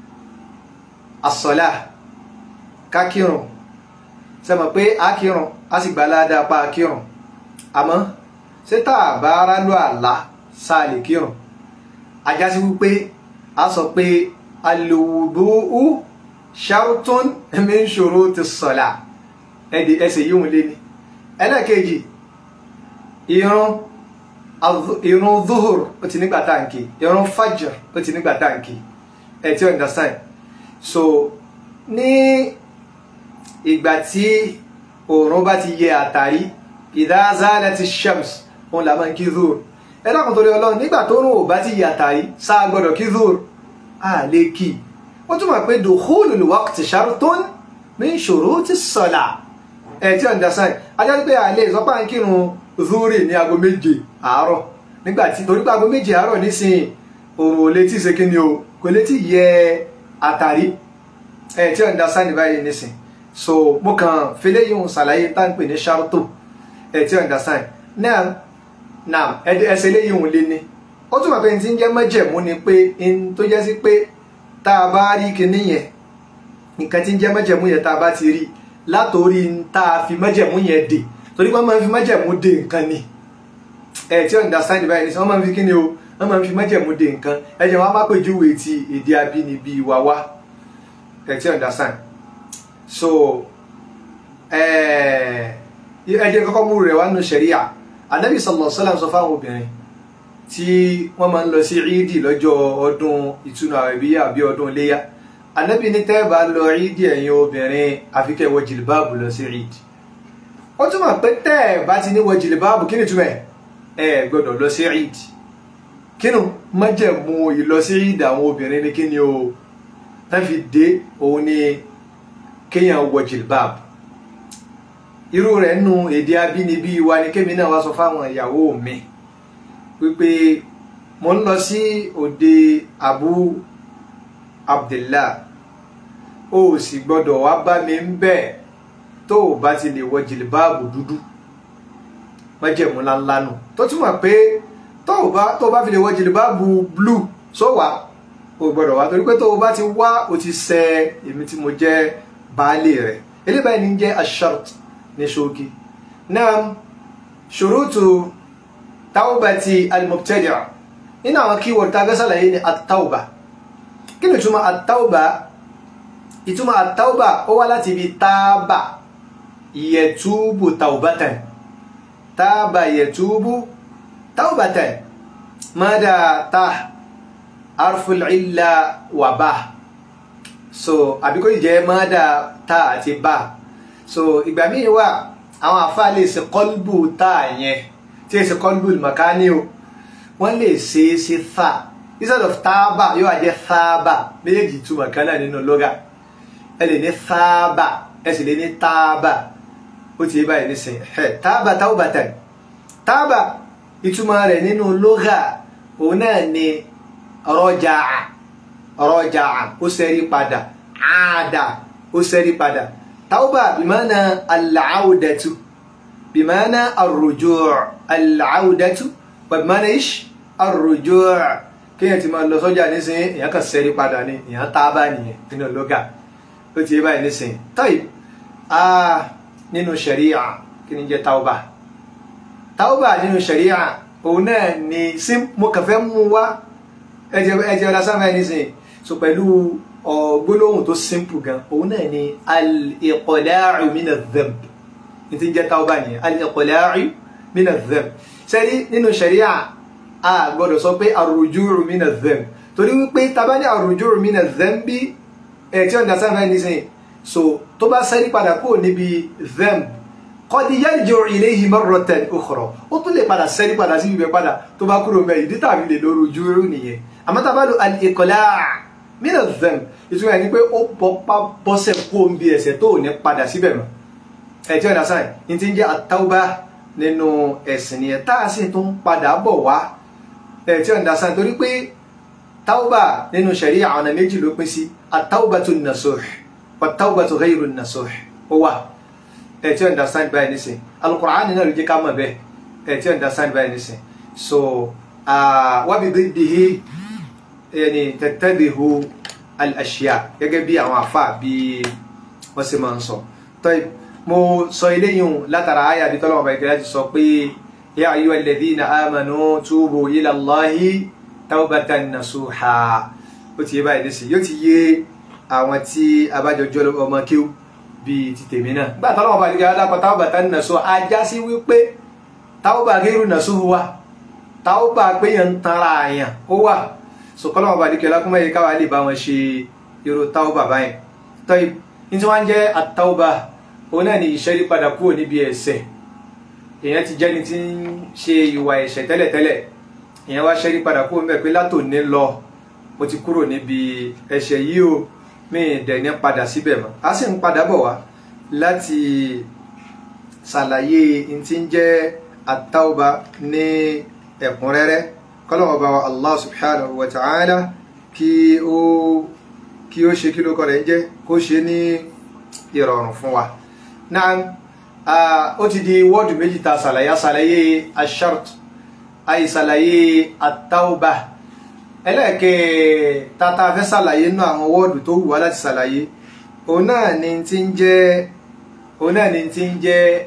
as-salah ká kírun sẹ́mọ̀ pé a kírun a sì gbà ládàá pa a kírun àmọ́ ṣé tá a bá rálù àlá sáà lè kírun ajá sí wípé a sọ pé al-wudu'u shartun min shuruti as-salah ẹsẹ̀ yìí wọn lé ní ẹlẹ́ẹ̀kejì ìrun zuhur ó ti nígbà táǹkì ìrun fajr ó ti nígbà táǹkì ẹ ti understand so ní ìgbà tí òòrùn bá ti yẹ àtàrí idha zalati ash-shams òun là máa ń kí zuhur ẹ dákun torí Ọlọ́run nígbà tó rùn ò bá ti yẹ àtàrí sáà gbọ́dọ̀ kí zuhur a lè kí ó túnmọ̀ pé dukhulul waqti shartun min shuruti as-salah ẹ ti understand ajá pé a lè sọ pé à ń kírun zuhuri ní aago 7 àárọ̀ nígbàtí torí pé aago 7 àárọ̀ nísìnyí òòrùn ò lè tí ṣe kíni o kò lè tí yẹ àtàrí ẹ tí understand báyìí nísìn so mo kàn fele yun ṣàlàyé tá ń pè ní sharto ẹ ti understand now ẹsẹ̀ lé yun lé ní ó tún mọ̀ pé tí ń jẹ́ májẹ̀mú ni pé in tó jẹ́ sí pé tá a bá rí kinní yẹn nǹkan tí ń jẹ́ májẹ̀mú yẹn tá a bá ti rí látòrí tá a fi májẹ̀mú yẹn dè torí wọ́n máa ń fi májẹ̀mú dè nǹkan ni ẹ ti understand báyìí ní wọ́n máa ń fi kíni o wọ́n máa ń fi májẹ̀mú dè nǹkan ẹ jẹ́ wọ́n á má pèjúwe ti èdè abínibí wa wá ẹ ti understand so ẹ jẹ́ kọ́kọ́ mú rẹ̀ wá nù ṣẹ̀ríà Ànábì sallallahu alaihi wasallam sọ fáwọn obìnrin tí wọ́n máa ń lọ sí ìdí lọ́jọ́ ọdún ìtúnu àwẹ̀bíyà àbí ọdún iléyá Ànábì ní tẹ́ bá lọ ìdí ẹ̀yin obìnrin àfi kẹ́ wọ jìlbáàbù lọ sí ìdí ó túmọ̀ pé tẹ́ bá ti ní wọ jìlbáàbù kí ni túmọ̀ ẹ gbọ́dọ̀ lọ sí ìdí kínú májẹ̀mú ìlọ sí ìdí àwọn obìnrin ní kíni o tán fi dé òun ni kéèyàn wọ jìlbáàbù irú rẹ̀ nù èdè abínibí wa ni kémi náà wá sọ fáwọn ìyàwó mi wípé mo ń lọ sí òde Abu Abdullah ó sì gbọ́dọ̀ wá bá mi ń bẹ̀ tó o bá ti lè wọ jìlbáàbù dúdú májẹ̀mú ńláńlá nù tó túmọ̀ pé tó o bá fi lè wọ jìlbáàbù blue só wà o gbọ́dọ̀ wá torí pé tó o bá ti wá o ti ṣẹ̀ èmi tí mo jẹ́ baálé rẹ̀ eléyìí báyìí ní jẹ́ ashart ní ṣókí náà ṣurutu taubati al-mubtadi'a nínú àwọn keyword tá a fẹ́ ṣàlàyé ní at-tauba kí ni ìtumọ̀ at-tauba ìtumọ̀ at-tauba ó wá láti ibi tábà yẹtúbù taubatan tábà yẹtúbù taubatan mada ta arful illa wa ba so àbíkó ìjẹ́ mada ta àti ba so ìgbà míì wà àwọn àfáà lè ṣe kọlbù ta yẹn tí ṣe kọlbù makani o wọ́n lè ṣe sí tha instead of tábà yóò wá jẹ́ thaba méjèèjì túmọ̀ kan náà nínú lọ́gà ẹ lè ní thaba ẹ sì lè ní tábà ó ti yé báyìí nísìnyí tábà taubatan tábà ìtumọ̀ rẹ̀ nínú lọ́gà òun náà ni raja'a ó ṣẹ́rí padà àádà ó ṣẹ́rí padà tauba bimana al-audatu bimana ar-ruju' al-audatu wa bimana ish ar-ruju' kéèyàn ti máa lọ sọ́jà nísìnyí èèyàn kan ṣẹ́rí padà ní èèyàn tábà nìyẹn nínú lọ́gà ó ti yé báyìí nísìnyí tọ́yì nínú ṣẹ̀ríà kí ni jẹ́ tauba nínú ṣẹ̀ríà òun náà ni mo kàn fẹ́ mú wá ẹjẹ ọ̀dá sáfẹ́ nísìnyí so pẹ̀lú gbólóhùn tó simple gan òun náà ni al-iqla'u min adh-dhanb ní ti ń jẹ́ tauba nìyẹn al-iqla'u min adh-dhanb sẹ́rí nínú ṣẹ̀ríà a gbọ́dọ̀ sọ pé ar-ruju'u min adh-dhanb torí wípé tabá ní ar-ruju'u min adh-dhanb bí tí ọ̀dá sáfẹ́ nísìnyí so tó bá sẹ́rí padà kúrò níbi dhanb qad yarji'u ilayhi marratan ukhra ó tún lè padà sẹ́rí padà sí ibẹ̀ padà tó bá kúrò mẹ́ ìdí tàbí lè lọ rujuu nìyẹn àmọ́ tá bá lo al-iqla' min adh-dhanb ìtumọ̀ ẹ̀ ni pé ó bọ́sẹ̀ kó ń bí ẹ̀ṣẹ̀ tó ní padà síbẹ̀ mọ́ ẹ̀ tí ọ̀nà sáà ní ti ń jẹ́ at-tawba nínú ẹ̀sìn nìyẹn tá a sì tún padà bọ̀ wá ẹ̀ tí ọ̀nà sáà torí pé tawba nínú ṣẹ̀ríà ọ̀nà méjì ló pín sí at-tawbatu an-nasuh wat-tawbatu ghayru an-nasuh ó wà ẹ̀ tí understand báyìí nísìn al-Qur'an náà ló jẹ́ ká mọ̀ bẹ́ẹ̀ ẹ̀ tí understand báyìí nísìn so wa bi diddihi yani tattabihu al-ashya gẹ́gẹ́ bí àwọn àfà bí wọ́n sì máa ń sọ tọ́yì mo sọ eléyìí látara àyà bí tọ́lọ́wọ́ bá ìgbéra ti sọ pé ya ayyuhal ladhina amanu tubu ila Allahi tawbatan nasuha ó ti yé báyìí nísìn yóò ti yé àwọn tí abájọjọ́ ọmọ kíw bíi ti tèmi náà gbà tọ́lọ́wọ́ bá ìgbéra dápọ̀ tawbatan nasuha ajá sí wípé tawba ghayru nasuha wà tawba pé yẹn ń tanra àyàn ó wà so kọ́lọ́wọ́ bá ìgbéra kúmọ̀ yìí káwà lè bá wọn ṣe irú tawba báyìí tọ́yì ní tí wọ́n jẹ́ at-tawba òun náà ni ìṣẹ́rí padà kúrò níbi ẹ̀ṣẹ̀ èèyàn ti jẹ́ni tí ń ṣe ìwà ẹ̀ṣẹ̀ tẹ́lẹ̀tẹ́lẹ̀ èèyàn wá ṣẹ́rí padà kúrò níbẹ̀ pé látòní lọ mo ti kúrò níbi ẹ̀ṣẹ̀ yìí o mi dẹ̀ ní padà síbẹ̀ mọ́ a sì ń padà bọ̀ wá láti ṣàlàyé n tí ń jẹ́ at-tawba ní ẹ̀kúnrẹ́rẹ́ kọ́lọ́wọ́ bá wa Allah subhanahu wa ta'ala kí ó ṣe kí ló kọ́ rẹ̀ ń jẹ́ kó ṣe ní ìrọ̀rùn fún wa. Náà ó ti di wọ́ọ̀dù méjì ta ṣàlàyé ashart àyè ṣàlàyé at-tawba. Ẹlẹ́ẹ̀kẹ́ tata fẹ́ ṣàlàyé nínú àwọn wọ́ọ̀dù tó wù wá láti ṣàlàyé òun náà ni tí ń jẹ́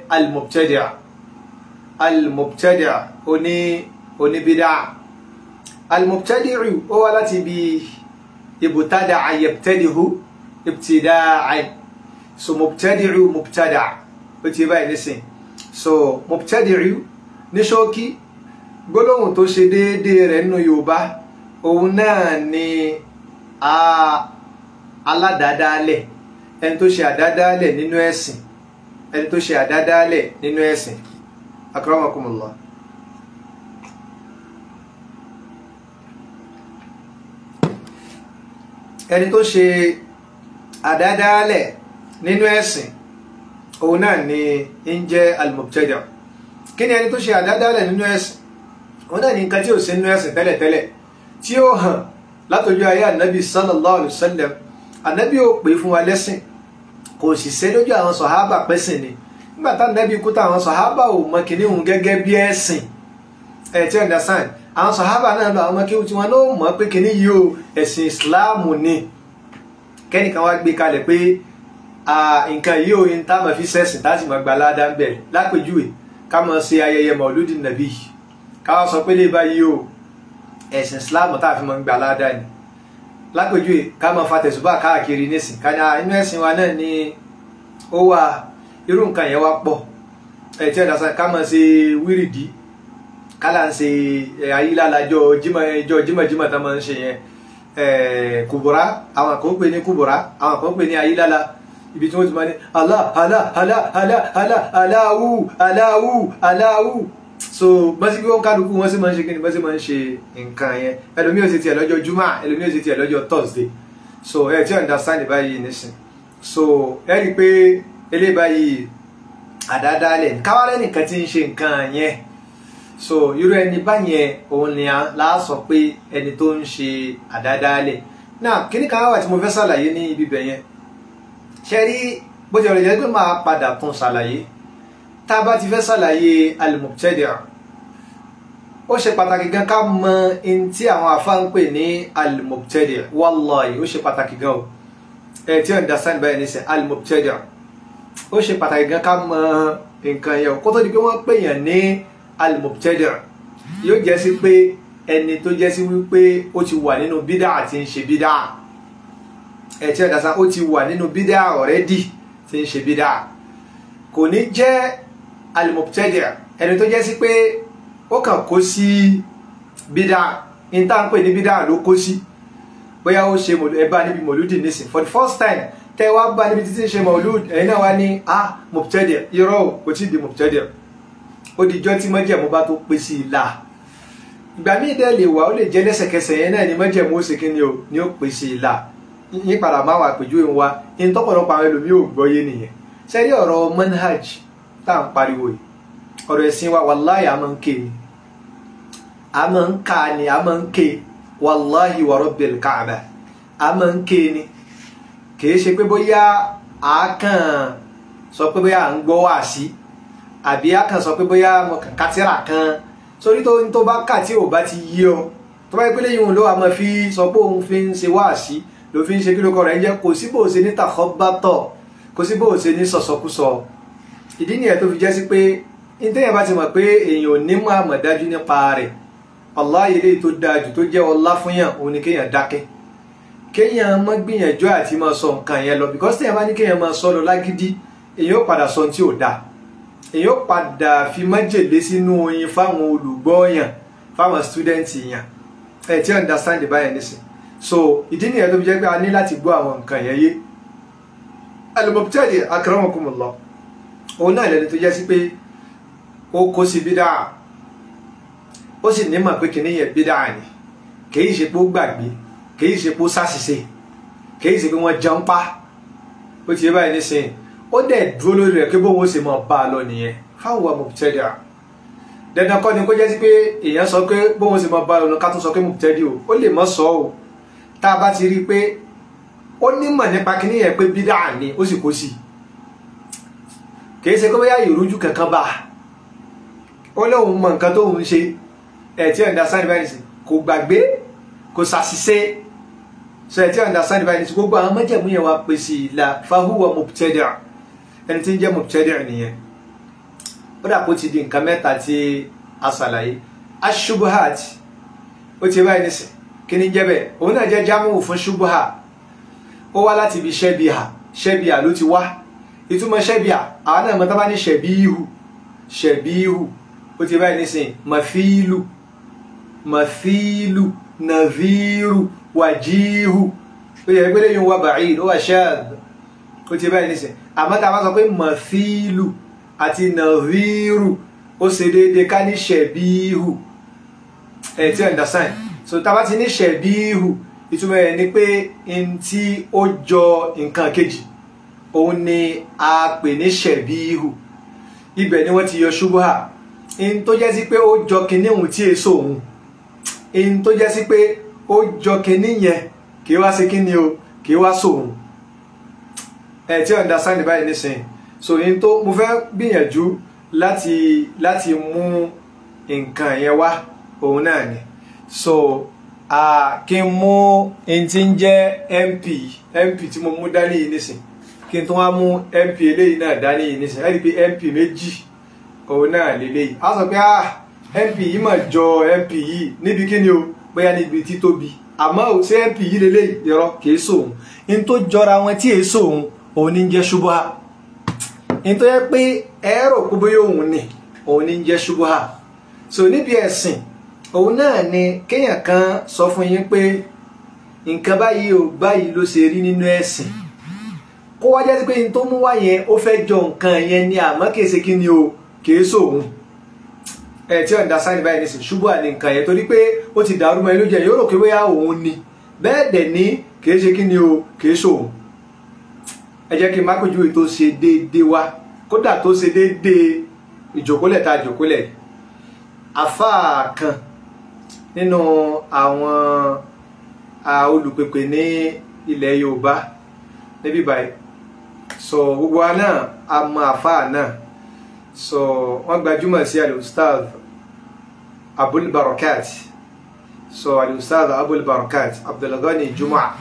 al-mubtadi' oníbídà. Al-mubtadi'u ó wá láti bí ibtada'a yabtadi'u ibtida'an. So mubtadi'u mubtada' ó ti báyìí nísìn. So mubtadi'u ní ṣókí gbólóhùn tó ṣe déédéé rẹ̀ nínú Yorùbá òun náà ni aládàádálẹ̀, ẹni tó ṣe àdádálẹ̀ nínú ẹ̀sìn, ẹni tó ṣe àdádálẹ̀ nínú ẹ̀sìn. Akramakumullah. Ẹni tó ṣe àdádálẹ̀ nínú ẹ̀sìn òun náà ni ń jẹ́ al-mubtadi'. Kí ni ẹni tó ṣe àdádálẹ̀ nínú ẹ̀sìn? Òun náà ni nǹkan tí ò sí nínú ẹ̀sìn tẹ́lẹ̀tẹ́lẹ̀ tí ó hàn látọjú ayé ànábì sallallahu alaihi wasallam. Ànábì ò pè fún wa lẹ́sìn, kò sì ṣe lójú àwọn sọ̀hábà pẹ́sìn ni. Nígbà tá ànábì kú tá àwọn sọ̀hábà ò mọ kìíní òun gẹ́gẹ́ bí ẹ̀sìn. Tí understand, àwọn sọ̀hábà náà lọ àwọn ọmọ kéwù tí wọn ló mọ̀ pé kìíní yìí o ẹ̀sìn ìsìláàmù ni. Kẹ́nìkan wá gbé kalẹ̀ pé nǹkan yìí o ń tá mọ̀ fi sẹ́sìn tá sì mọ̀ gbà ládàá ń bẹ̀. Lápèjúwe ká mọ̀ ṣe ayẹyẹ Mauludi Nabi, ká wá sọ pé lè báyìí o ẹ̀sìn ìsìláàmù tá a fi mọ̀ gbà ládàá ni. Lápèjúwe ká mọ̀ fa tẹ̀sùbá káàkiri nísìn ká ní inú ẹ̀sìn wa náà ni ó wà, irú nǹkan yẹn wá pọ̀. Tí ẹ̀dá sàn ká mọ̀ ṣe wírìdì, ká là ń ṣe ayílálàjọ jímọ̀jímọ̀ tá máa ń ṣe yẹn, kùbùrá, àwọn kan pè ní kùbùrá, àwọn kan pè ní ayílálà, ibi tí wọ́n ti máa ní aláwù. So bọ́n sí pé wọ́n kálukú wọ́n sì máa ń ṣe kíni, bọ́n sì máa ń ṣe nǹkan yẹn. Ẹlòmíì ò ṣe tiẹ̀ lọ́jọ́ Júmà, ẹlòmíì ò ṣe tiẹ̀ lọ́jọ́ Thursday. So tí understand báyìí nísìn. So rí i pé eléyìí báyìí àdádálẹ̀ káwálẹ̀ nìkan tí ń ṣe nǹkan yẹn. So irú ẹni báyẹn òun ni la sọ pé ẹni tó ń ṣe àdádálẹ̀. Náà kíní kan wà tí mo fẹ́ ṣàlàyé ní ibi bẹ̀ yẹn. Ṣé rí bó ti ọ̀rọ̀ jẹ́ pé máa padà tún ṣàlàyé. Tá a bá ti fẹ́ ṣàlàyé al-mubtadi', ó ṣe pàtàkì gan ká mọ in tí àwọn àfá ń pè ní al-mubtadi'. Wallahi ó ṣe pàtàkì gan o. Tí understand báyìí nísìn al-mubtadi', ó ṣe pàtàkì gan ká mọ nǹkan yẹn kó tó di pé wọ́n pèèyàn ní al-mubtadi'. Yóò jẹ́ sí pé ẹni tó jẹ́ sí wípé ó ti wà nínú bídà àti ń ṣe bídà. Tí understand, ó ti wà nínú bídà already tí ń ṣe bídà. Kò ní jẹ́ al-mubtadi' ẹni tó jẹ́ sí pé ó kàn kó sí bídà, in tá ń pè ní bídà ló kó sí. Bóyá ó ṣe ẹbá níbi mọ̀lúdì nísìn for the first time tẹ́ wá bá níbi títí ṣe mọ̀lúdì, ẹ̀yin náà wá ní mubtadi' irọ́ kò tí di mubtadi'. Ó di jọ́ tí májẹ̀mú bá tó pé sí ìlà. Ìgbà míì dẹ̀ lè wà ó lè jẹ́ lẹ́sẹ̀kẹsẹ̀ yẹn náà ni májẹ̀mú ó ṣe kí ni o ni ó pé sí ìlà. Yín padà máa wà pèjú ìwọ̀n wa in tọ́pọ̀lọpọ̀ àwọn ẹlòmíì ò gbọ́yé nìyẹn. Ṣé rí ọ̀rọ̀ manhaj tá à ń pariwo yìí, ọ̀rọ̀ ẹ̀sìn wa wàláhì a máa ń ké ni, a máa ń ká ni, a máa ń ké wàláhì wa rabbil Kaaba, a máa ń ké ni. Kìí ṣe pé bóyá a kàn sọ pé bóyá à ń gbọ́ wá sí, àbí a kàn sọ pé bóyá mo kàn kátìrà kan sórí tó bá kà tí ò bá ti yí ọ, tó bá yẹ pé lẹ́yìn òun ló wà máa fi sọ pé òun fi ń ṣe wá sí ló fi ń ṣe kí ló kọ rẹ̀ jẹ́, kò sí bó ṣe ní takhabbatọ̀, kò sí bó ṣe ní sọ̀sọ̀kúsọ. Ìdí nìyẹn tó fi jẹ́ sí pé ìtẹ́yẹ̀ bá ti mọ̀ pé èèyàn ò ní mọ̀ àmọ̀dájú nípa rẹ̀, wallahi eléyìí tó dáa jù tó jẹ́ ọlá fún yàn òun ni kéèyàn dákẹ́, kéèyàn má gbìyànjú àti máa sọ nǹkan yẹn lọ, because téèyàn bá ní kéèyàn máa sọ lọ lágídí èèyàn ó padà sọ tí ò dáa, èèyàn ó padà fi májèlé sínú oyin fáwọn olùgbọ́ yàn, fáwọn student yàn. Tí understand báyẹn nísìn. So ìdí nìyẹn tó fi jẹ́ pé a ní láti gbọ́ àwọn nǹkan yẹn yé. Al-mubtadi' akramakumullah òun náà lẹni tó jẹ́ sí pé ó kó sí bídà, ó sì nímọ̀ pé kìíní yẹn bídà ni, kìí ṣe pé ó gbàgbé, kìí ṣe pé ó ṣàṣìṣe, kìí ṣe pé wọ́n jẹun pa. Ó ti yé báyìí nísìnyí, ó dẹ̀ dúró lórí rẹ̀ pé bóun ó sì mọ̀ bá a lọ nìyẹn. Fáwọn mubtadi' dandan kọ́ ni kó jẹ́ sí pé èèyàn sọ pé bóun ó sì mọ̀ bá a lọ ká tún sọ pé mubtadi' ó lè mọ̀ sọ o. Tá a bá ti rí i pé ó nímọ̀ nípa kìíní yẹn pé bídà ni ó sì kó sí, kìí ṣe kó bóyá ìrújú kankan bá ó lóun mọ nǹkan tóun ṣe tí understand báyìí sí kò gbàgbé kò ṣàṣìṣe so tí understand báyìí sí gbogbo àwọn májẹ̀mú yẹn wá pè sí ìlà fahuwa mubtadi' ẹni tí ń jẹ́ mubtadi' nìyẹn ó dà kó ti di nǹkan mẹ́ta tí a ṣàlàyé ashubuhat ó ti báyìí nísìn kí ni jẹ́ bẹ́ẹ̀ òun náà jẹ́ jámù fún shubuha ó wá láti ibi ṣẹ́bíà ló ti wá ìtumọ̀ ṣẹ́bíà àwọn náà mọ́tá bá ní ṣẹ̀bíhù ó ti báyìí nísìn mathilu nadhiru wajihu ó yẹ pé lẹ́yìn wá ba'id ó wà shadh ó ti báyìí nísìn àmọ́ tá a bá sọ pé mathilu àti nadhiru ó ṣe déédéé ká ní ṣẹ̀bíhù tí understand so tá a bá ti ní ṣẹ̀bíhù ìtumọ̀ ẹ̀ ni pé n tí ó jọ nǹkan kejì òun ni a pè ní ṣẹ̀bíhù ibẹ̀ ni wọ́n ti yọ ṣubuha in tó jẹ́ sí pé ó jọ kinní òun tí èso òun in tó jẹ́ sí pé ó jọ kinní yẹn kì í wá sí kinní o kì í wá sóhun tí understand báyìí nísìnyí so in tó mo fẹ́ gbìyànjú láti mú nǹkan yẹn wá òun náà ni so kí n mú in tí ń jẹ́ mp tí mo mú dání yìí nísìnyí kí n tó wá mú mp eléyìí náà dání yìí nísìnyí ẹ rí i pé mp méjì òun náà lélẹ́yìí a sọ pé mp yìí mà jọ mp yìí níbi kí ni o bóyá níbi títóbi àmọ́ ò sí mp yìí lélẹ́yìí yọrọ kìí sóhun in tó jọra wọn tí èé sóhun òun ní jẹ́ ṣubuha in tó yẹ pé ẹ̀rọ kó bóyá òun ní jẹ́ ṣubuha so níbi ẹ̀sìn òun náà ni kéèyàn kan sọ fún yín pé nǹkan báyìí ò báyìí ló ṣe rí nínú ẹ̀sìn kó wá jẹ́ pé n tó mú wá yẹn ó fẹ́ jọ nǹkan yẹn ni àmọ́ kìí ṣe kí ni o kìí sóhun tí understand báyìí nísìn ṣubuha ní nǹkan yẹn torí pé ó ti dàrú mọ́ ẹ lójú ẹ̀ yóò rò pé bóyá òun ni bẹ́ẹ̀ dẹ̀ ní kìí ṣe kí ni o kìí sóhun ẹ jẹ́ kí n má kojú ètò ṣe déédéé wá kódà tó ṣe déédéé ìjòkólẹ̀ tá a jòkólẹ̀ àfáà kan nínú àwọn olùpèpè ní ilẹ̀ Yorùbá níbí báyìí so gbogbo wa náà a mọ àfáà náà so wọ́n gbajúmọ̀ sí al-Ustadh Abul Barakat so al-Ustadh Abul Barakat Abdulghani Jumu'ah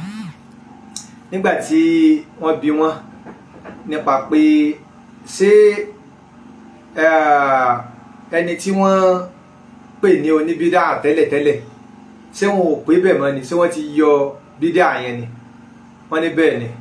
nígbàtí wọ́n bi wọ́n nípa pé ṣé ẹni tí wọ́n pè ní oníbídà tẹ́lẹ̀tẹ́lẹ̀ ṣé wọn ò pé bẹ́ẹ̀ mọ́ ni ṣé wọ́n ti yọ bídà yẹn ni wọ́n ní bẹ́ẹ̀ ni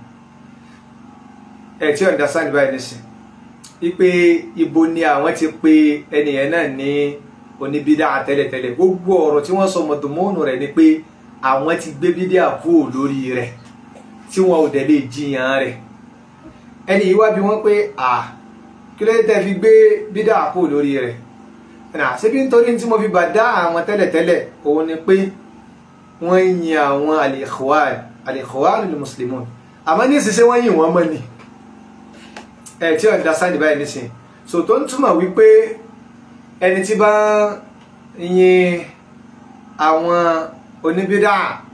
tí understand báyìí nísìn wípé ibo ni àwọn ti pe ẹnìyẹn náà ní oníbídà tẹ́lẹ̀tẹ́lẹ̀ gbogbo ọ̀rọ̀ tí wọ́n sọ mọ̀tòmọ́nù rẹ̀ ni pé àwọn ti gbé bídà kúrò lórí rẹ̀ tí wọn ò dẹ̀ lè jiyàn rẹ̀ ẹni yìí wá bí wọ́n pé kí ló dé tẹ́ fi gbé bídà kúrò lórí rẹ̀ ṣébí nítorí tí mo fi bà dá àwọn tẹ́lẹ̀tẹ́lẹ̀ òun ni pé wọ́n yin àwọn al-ikhwan al-muslimun àmọ́ ní ìsinsẹ́ wọ́n yin wọ́n mọ́ ni tí understand báyìí nísìn so tó ń túmọ̀ wípé ẹni tí bá yin àwọn oníbídà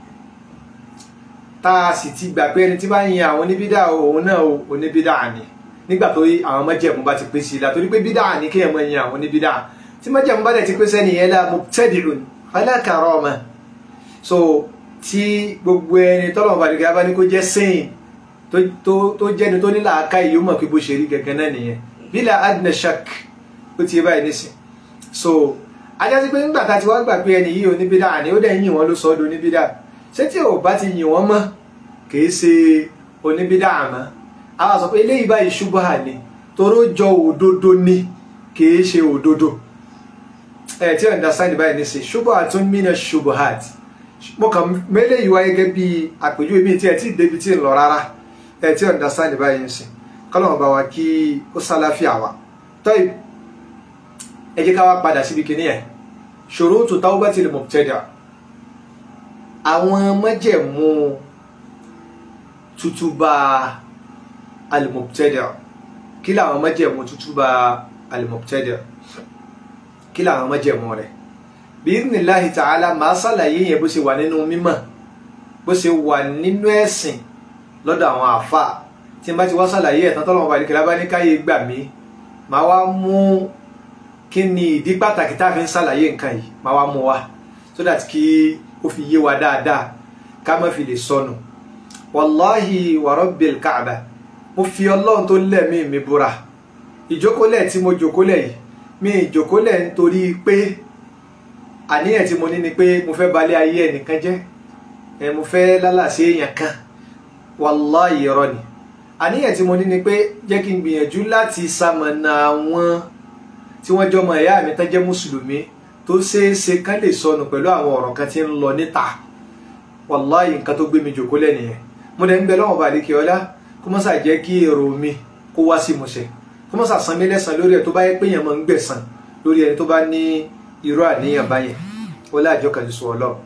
tá a sì ti gbà pé ẹni tí bá yin àwọn oníbídà òun náà oníbídà ni nígbà tó àwọn májẹ̀mú bá ti pé sí i la torí pé bídà ni kéèyàn mọ yin àwọn oníbídà tí májẹ̀mú bá dẹ̀ ti pé sẹ́ni yẹn la mubtadi'un fala karama so tí gbogbo ẹni tọ́lọ̀ balùwẹ̀ bá ní kó jẹ́ sẹ́yìn tó jẹ́ni tó nílà aká yìí ó mọ̀ pé bó ṣe rí gẹ́gẹ́ náà nìyẹn bila adna shak ó ti báyìí nísìn so ajá sí pé nígbà tá a ti wá gbà pé ẹni yìí oníbídà ni ó dẹ̀ yìn wọ́n ló sọ ọ́ di oníbídà ṣé tí ò bá ti yìn wọ́n mọ́ kìí ṣe oníbídà àmọ́ àwọn sọ pé eléyìí báyìí ṣubuha ni toró jọ òdodo ni kìí ṣe òdodo tí understand báyìí ní ṣe ṣubuhatun mina ṣubuhat mo kàn mẹ́lẹ̀ yìí wáyé gẹ́gẹ́ bí àpèjúwe mi tí ẹ ti débi tí ń lọ rárá tí understand báyìí ní ṣe kọ́lọ́mọ̀ bá wa kí ó sálàáfíà wa tọ́yì ẹ jẹ́ ká wá padà síbi kìíní ẹ̀ shurutu tawbatil mubtadi' àwọn májẹ̀mú tútúbà al-mubtadi' kí làwọn májẹ̀mú tútúbà al-mubtadi' kí làwọn májẹ̀mú rẹ̀ bi'idhnillahi ta'ala máa ṣàlàyé yẹn bó ṣe wà nínú mímọ̀ bó ṣe wà nínú ẹ̀sìn lọ́dọ̀ àwọn àfà tí n bá ti wá ṣàlàyé ẹ̀tàn tọ́lọ́mọ bá nìkẹ́lá bá ní káyé gbà mí màá wá mú kí ni ìdí pàtàkì tá a fi ń ṣàlàyé nǹkan yìí, màá wá mú wá so that kí ó fi yé wa dáadáa ká má fi lè sọnù. Wallahi wa rabbil Kaaba, mo fi Ọlọ́run tó lẹ́mí mi búra, ìjókòólẹ̀ tí mo jókòólẹ̀ yìí mi ìjókòólẹ̀ nítorí pé àníyàn tí mo ní ni pé mo fẹ́ balẹ̀ ayé ẹnìkan jẹ́, mo fẹ́ lálàsí èèyàn kan. Wallahi irọ́ ni. Àníyàn tí mo ní ni pé jẹ́ kí n gbìyànjú láti ṣamọ̀nà àwọn tí wọ́n jọmọ ìyá mi tán jẹ́ mùsùlùmí tó ṣeéṣe kán lè sọnù pẹ̀lú àwọn ọ̀rọ̀ kan tí ń lọ níta. Wallahi nǹkan tó gbé mi jókòólẹ̀ nìyẹn. Mo dẹ̀ ń bẹ lọ́wọ́ bàdí kí ọlá kó mọ́ sà jẹ́ kí èrò mi kó wá sí ìmúṣẹ, kó mọ́ sà san mí lẹ́san lórí ẹ̀ tó bá yẹ pé èèyàn máa ń gbẹ̀san lórí ẹni tó bá ní irú àníyàn báyẹn. Wọlé àjọ kan ṣoṣo Ọlọ́run.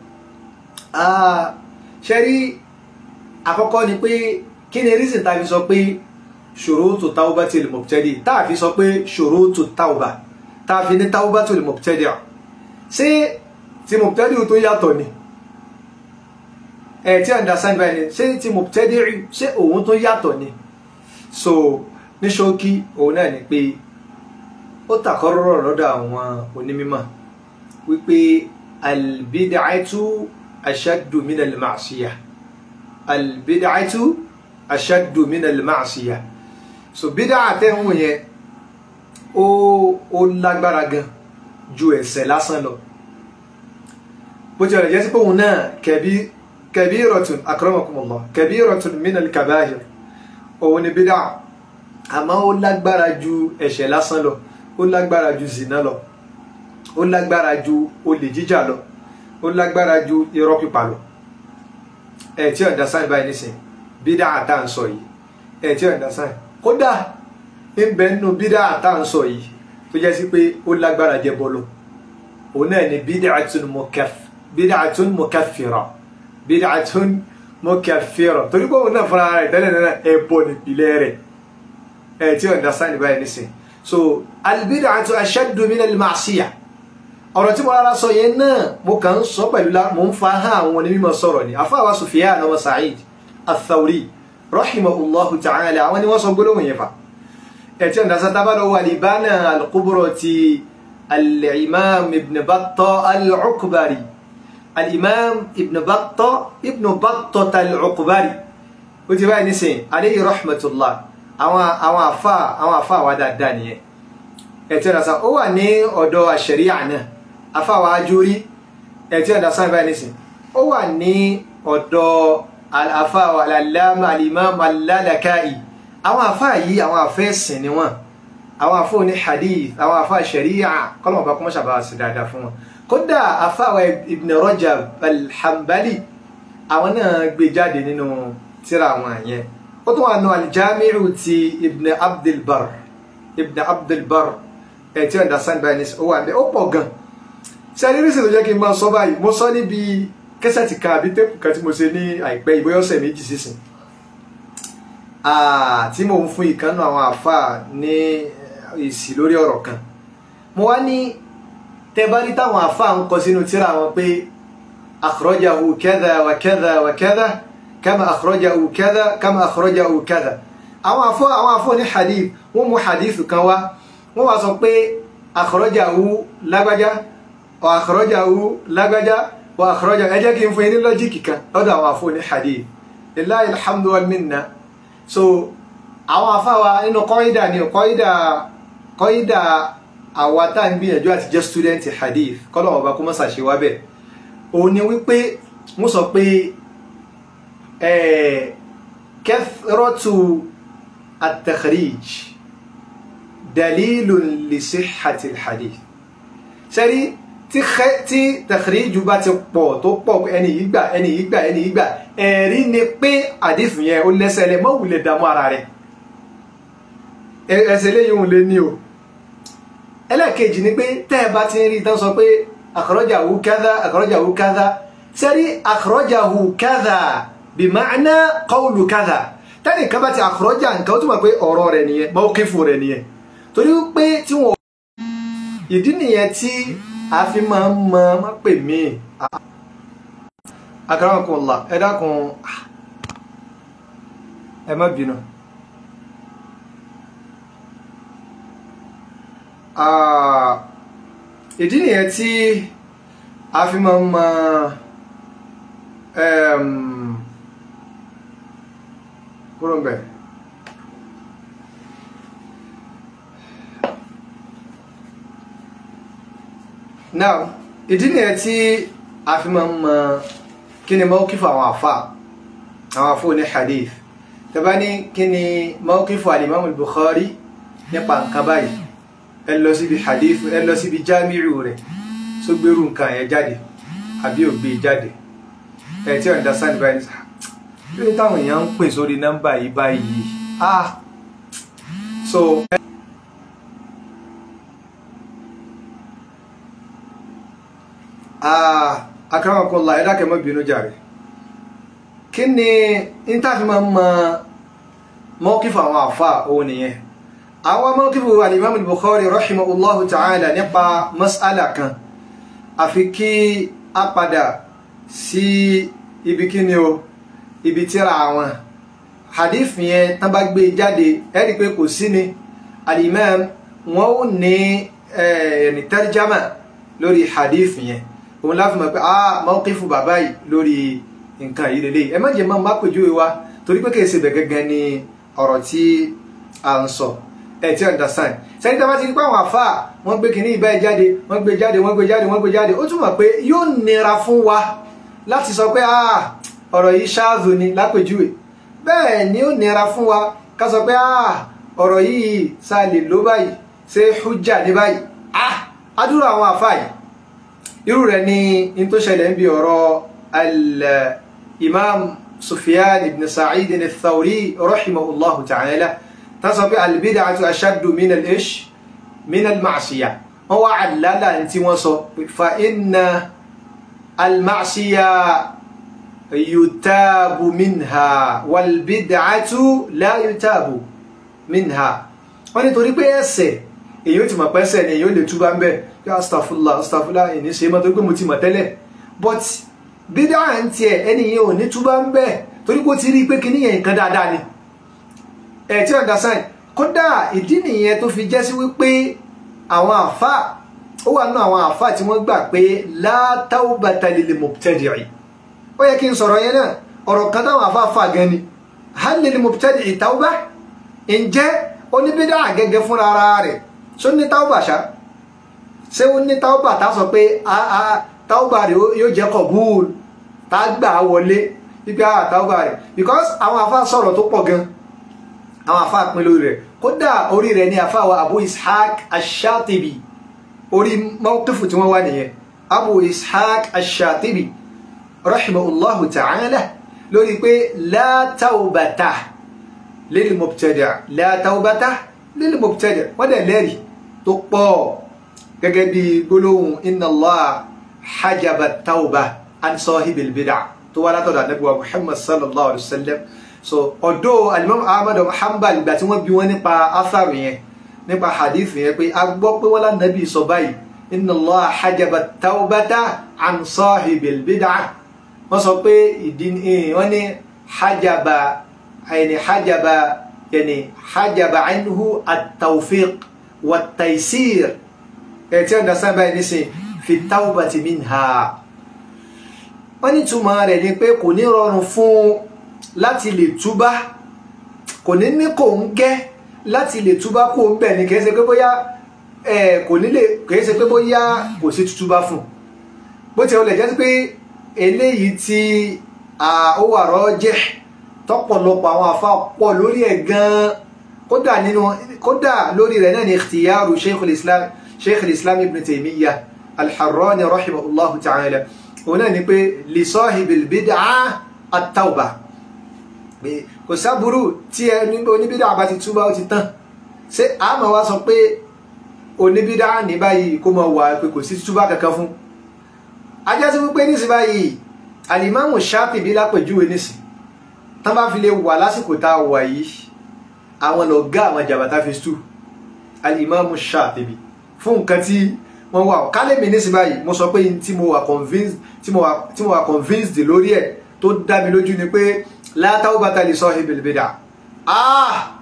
Ṣe rí àkọ́kọ́ ni pé kí ni reason tá a fi sọ pé shurutu tawbatil mubtadi, tá a fi sọ pé shurutu tawba, tá a fi ní tawbatul mubtadi. Ṣé ti mubtadi tó yàtọ̀ ni? Tí understand báyìí ni, ṣé ti mubtadi ṣé òun tó yàtọ̀ ni? So ní ṣókí òun náà ni pé ó tàkọ́rọ́rọ́ lọ́dọ̀ àwọn onímọ̀ wípé albid'atu ashaddu min al-ma'siyah, albid'atu ashaddu min al-ma'siyah. So bid'a tẹ́hùn yẹn ó lágbára gan ju ẹ̀ṣẹ̀ lásán lọ. bó ti rẹ̀ jẹ́ sí pé òun náà kabiratun akramakumullah kabiratun min al-kaba'ir, òun ni bid'a, àmọ́ ó lágbára ju ẹ̀ṣẹ̀ lásán lọ, ó lágbára ju zina lọ, ó lágbára ju olè jíjà lọ, ó lágbára ju irọ́ pípa lọ. Tí understand báyìí nísìn bídà tá à ń sọ yìí, tí understand kódà ń bẹ nínú bídà tá à ń sọ yìí tó jẹ́ sí pé ó lágbára jẹ bọ́lọ̀. Òun náà ni bid'atun mukaffira, bid'atun mukaffira, torí pé òun náà fúnra rẹ̀ tẹ́lẹ̀ náà ẹbọ nípìlẹ̀ rẹ̀. Tí understand báyìí nísìn. So albid'atu ashaddu min al-ma'siyah. Ọ̀rọ̀ tí mo rárá sọ yẹn náà mo kàn ń sọ pẹ̀lú mo ń fa hàn àwọn onímọ̀ sọ̀rọ̀ ni. Àfáà Sufyan wa Sa'id al-Thawri rahimahullahu ta'ala, àwọn ni wọ́n sọ gbólóhùn yẹn fa. Tí ọ̀nà sátábàlọ́ wà Al-Ibana al-Kubra ti al-Imam Ibn Battah al-Ukbari, al-Imam Ibn Battah al-Ukbari, ó ti báyìí nísìn alayhi rahmatullah. Àwọn àfáà wa dáadáa nìyẹn. Tí ọ̀nà sá ó wà ní ọ̀dọ̀ àṣẹríà náà, àfáà wa Ajuri. Tí ọ̀nà sá báyìí nísìn ó wà ní ọ̀dọ̀ àfáà wa al-Allama al-Imam al-Lalaka'i. Àwọn àfáà yìí àwọn àfẹ́sìn ni wọ́n, àwọn àfáà ní hadith, àwọn àfáà ṣẹríà, kọ́lọ̀ bá kọ́mọ́ ṣàbáwá sí dáadáa fún wọn. Kódà àfáà wa Ibn Rajab al-Hanbali àwọn náà gbé jáde nínú tírà wọn yẹn. Ó tún wà nù al-Jami'u ti Ibn Abdul Barr, tí understand by this ó wà ní ó pọ̀ gan. Ṣé ní rísì tó jẹ́ kí n máa sọ báyìí, mo sọ níbi kẹsẹ̀tì kan àbí tẹ́pù kan tí mo ṣe ní àìpẹ́ ìbóyá ọ̀sẹ̀ méjì sísìn, tí mo ń fún ìkànnù àwọn àfáà ní èsì lórí ọ̀rọ̀ kan. Mo wá ní tẹ́bárí táwọn àfáà ń kọ sínú tírà wọn pé akhrajahu kadha wa kadha wa kadha kama akhrajahu kadha kama akhrajahu kadha. Àwọn àfáà ní hadith wọ́n mú hadith kan wá, wọ́n wá sọ pé akhrajahu lágbájá wa akhrajahu lágbájá wa akhrajahu. Ẹ jẹ́ kí n fún yín ní lọ́jíìkì kan lọ́dọ̀ àwọn àfáà ní hadith, lillahi alhamdu wal minna. So àwọn àfáà nínú kọ́ídà ni kọ́ídà àwa tá ń gbìyànjú àti jẹ́ student hadith, kọ́lọ̀ ọba kó mọ́sà ṣe wá bẹ̀. Òun ni wípé wọ́n sọ pé kathratu at-takhrij dalilun li sihhati al-hadith. Sẹ́rí tí takhriju bá ti pọ̀ tó pọ̀ ẹni ìgbà ẹ̀rí ni pé hadith yẹn ó lẹ́sẹ̀lẹ̀ mọ́ wùlẹ̀ dàmú ara rẹ̀. Ẹsẹ̀ lẹ́yìn òun lé ní o. Ẹlẹ́ẹ̀kejì ni pé tẹ́ ẹ bá ti ń rí tán sọ pé akhrajahu kadha, sẹ́rí akhrajahu kadha bí ma'na qawlu kadha. Tẹ́lẹ̀ kan bá ti akhraja nǹkan ó túnmọ̀ pé ọ̀rọ̀ rẹ̀ nìyẹn, mawqifu rẹ̀ nìyẹn. Torí pé tí wọ́n ìdí nìyẹn tí a fi máa ń mọ́ pè mí. Akramakumullah, ẹ dákun ẹ má bínú. ìdí nìyẹn tí a fi máa ń mọ kúrò ń bẹ̀. Now ìdí nìyẹn tí a fi máa ń mọ kí ni mawqifu àwọn àfáà ní hadith tẹ́bá ní kí ni mawqifu al-Imam al-Bukhari nípa nǹkan báyìí ẹ lọ síbi hadith ẹ lọ síbi jamiu rẹ̀ tó gbérù nǹkan ẹ̀ jáde àbí ò gbé jáde ẹ̀ tí understand báyìí lórí táwọn èèyàn ń pè sórí nọ́mbà yìí báyìí so akramakumullah ẹ dákẹ́ mọ́ bínú jàre kí ni ìtàfi máa ń mọ mawqifu àwọn àfáà òun nìyẹn àwọn mawqifu al-Imam al-Bukhari rahimahullahu ta'ala nípa mas'ala kan àfi kí a padà sí ibi kíni o ibi tírà àwọn hadith yẹn tán bá gbé jáde ẹ rí pé kò sí ni al-Imam wọn ò ní tarjama lórí hadith yẹn òun láti mọ̀ pé mawqifu bàbá yìí lórí nǹkan yìí lélẹ́yìí ẹ má jẹ́ máa má pèjúwe wa torí pé kìí ṣe bẹ̀ gẹ́gẹ́ ni ọ̀rọ̀ tí a ń sọ ẹ ti understand sẹ́ni tí a bá ti rí pé àwọn àfáà wọ́n gbé kìíní ìbá jáde wọ́n gbé jáde ó túmọ̀ pé yóò nira fún wa láti sọ pé ọ̀rọ̀ yìí ṣáàzù ni lápèjúwe bẹ́ẹ̀ ni ó nira fún wa ká sọ pé ọ̀rọ̀ yìí sáà lè ló báyìí ṣe hujja ní báyìí adúrò àwọn àfáà yìí irú rẹ̀ ni in tó ṣẹlẹ̀ ń bí ọ̀rọ̀ al-Imam Sufyan ibn Sa'id al-Thawri rahimahullahu ta'ala ta sọ pé al-bid'atu ashaddu min al-ma'siyah wọ́n wá àlálà tí wọ́n sọ fa inna al-ma'siyah yutabu minha wal-bid'atu la yutabu minha wọ́n ní torí pé ẹ̀ṣẹ̀ èyí ó ti mọ̀ pẹ́sẹ̀ ni èyí ó lè túbá ń bẹ̀ kí astaghfirullah ìní ṣe mọ́ torí pé mo ti mọ̀ tẹ́lẹ̀ but bídá à ń tiẹ̀ ẹni yẹn ò ní túbá ń bẹ̀ torí pé ó ti rí pé kí níyẹn nǹkan dáadáa ni ẹ̀ tí understand kódà ìdí nìyẹn tó fi jẹ́ sí wípé àwọn àfà ó wà nínú àwọn àfà tí wọ́n gbà pé la tawbata lil mubtadi'i ó yẹ kí n sọ̀rọ̀ yẹn náà ọ̀rọ̀ kan táwọn àfà fà gan ni hal lil mubtadi'i tawba ǹjẹ́ oníbídá gẹ́gẹ́ fúnra ara rẹ̀ ṣó ní tawba ṣá ṣé ó ní tawba tá sọ pé tawba rẹ̀ yóò jẹ́ kọ̀búùl tá gbà wọlé ibi tawba rẹ̀ because àwọn àfà sọ̀rọ̀ tó pọ̀ gan àwọn àfà pín lórí rẹ̀ kódà orí rẹ̀ ní àfà wa Abu Ishaq ash-Shatibi orí mawqifu tí wọ́n wá nìyẹn Abu Ishaq ash-Shatibi rahimahullahu ta'ala lórí pé la tawbata lil mubtadi' la tawbata lil mubtadi' wọ́n dẹ̀ lẹ́rìí tó pọ̀ gẹ́gẹ́ bí gbólóhùn inna Allah hajaba tawba an sahibil bid'ah tó wá látọ̀dọ̀ Ànábì wa Muhammad sallallahu alaihi wasallam so ọ̀dọ̀ alimam Ahmad Hanbal ìgbà tí wọ́n bi wọ́n nípa atharu yẹn nípa hadith yẹn pé a gbọ́ pé wọ́n lánàbí sọ báyìí inna Allah hajaba tawbata an sahibil bid'ah wọ́n sọ pé ìdí wọ́n ní hajaba hajaba anhu at-tawfiq wat-taysir ẹ̀ tí ọ̀dọ̀ sábà ní sin fi tawbati minha wọ́n ní túmọ̀ rẹ̀ ni pé kò ní rọrùn fún láti lè túbá kò ní kò ń gẹ́ láti lè túbá kò ń bẹ̀ ní kìí ṣe pé bóyá kìí ṣe pé bóyá kò sí túbá fún bó ti ọlẹ̀ jẹ́ pé eléyìí tí ó wà rọ́jẹ́ tọ́pọ̀lọpọ̀ àwọn àfá pọ̀ lórí ẹ̀ gan kódà lórí rẹ̀ náà ni ikhtiyaru Sheikh al-Islam Ibn Taymiyyah al-Harrani rahimahullahu ta'ala òun náà ni pé li sahibil bid'ah at-tawba kò sáburú tí oníbídà bá ti túbá ó ti tán ṣé a máa wá sọ pé oníbídà ní báyìí kó máa wà pé kò sí túbá kankan fún ajá sí wípé nísì báyìí Al-Imam Shatibi lápèjúwe nísì tán bá fi lè wà lásìkò tá a wà yìí àwọn lọ̀gá àwọn jàbátá fi stú Al-Imam Shatibi fún nǹkan tí wọ́n wà kálẹ̀mí nísì báyìí mo sọ pé tí mo wà convinced lórí ẹ̀ tó dá mi lójú ni pé la tawbata li sahibil bid'ah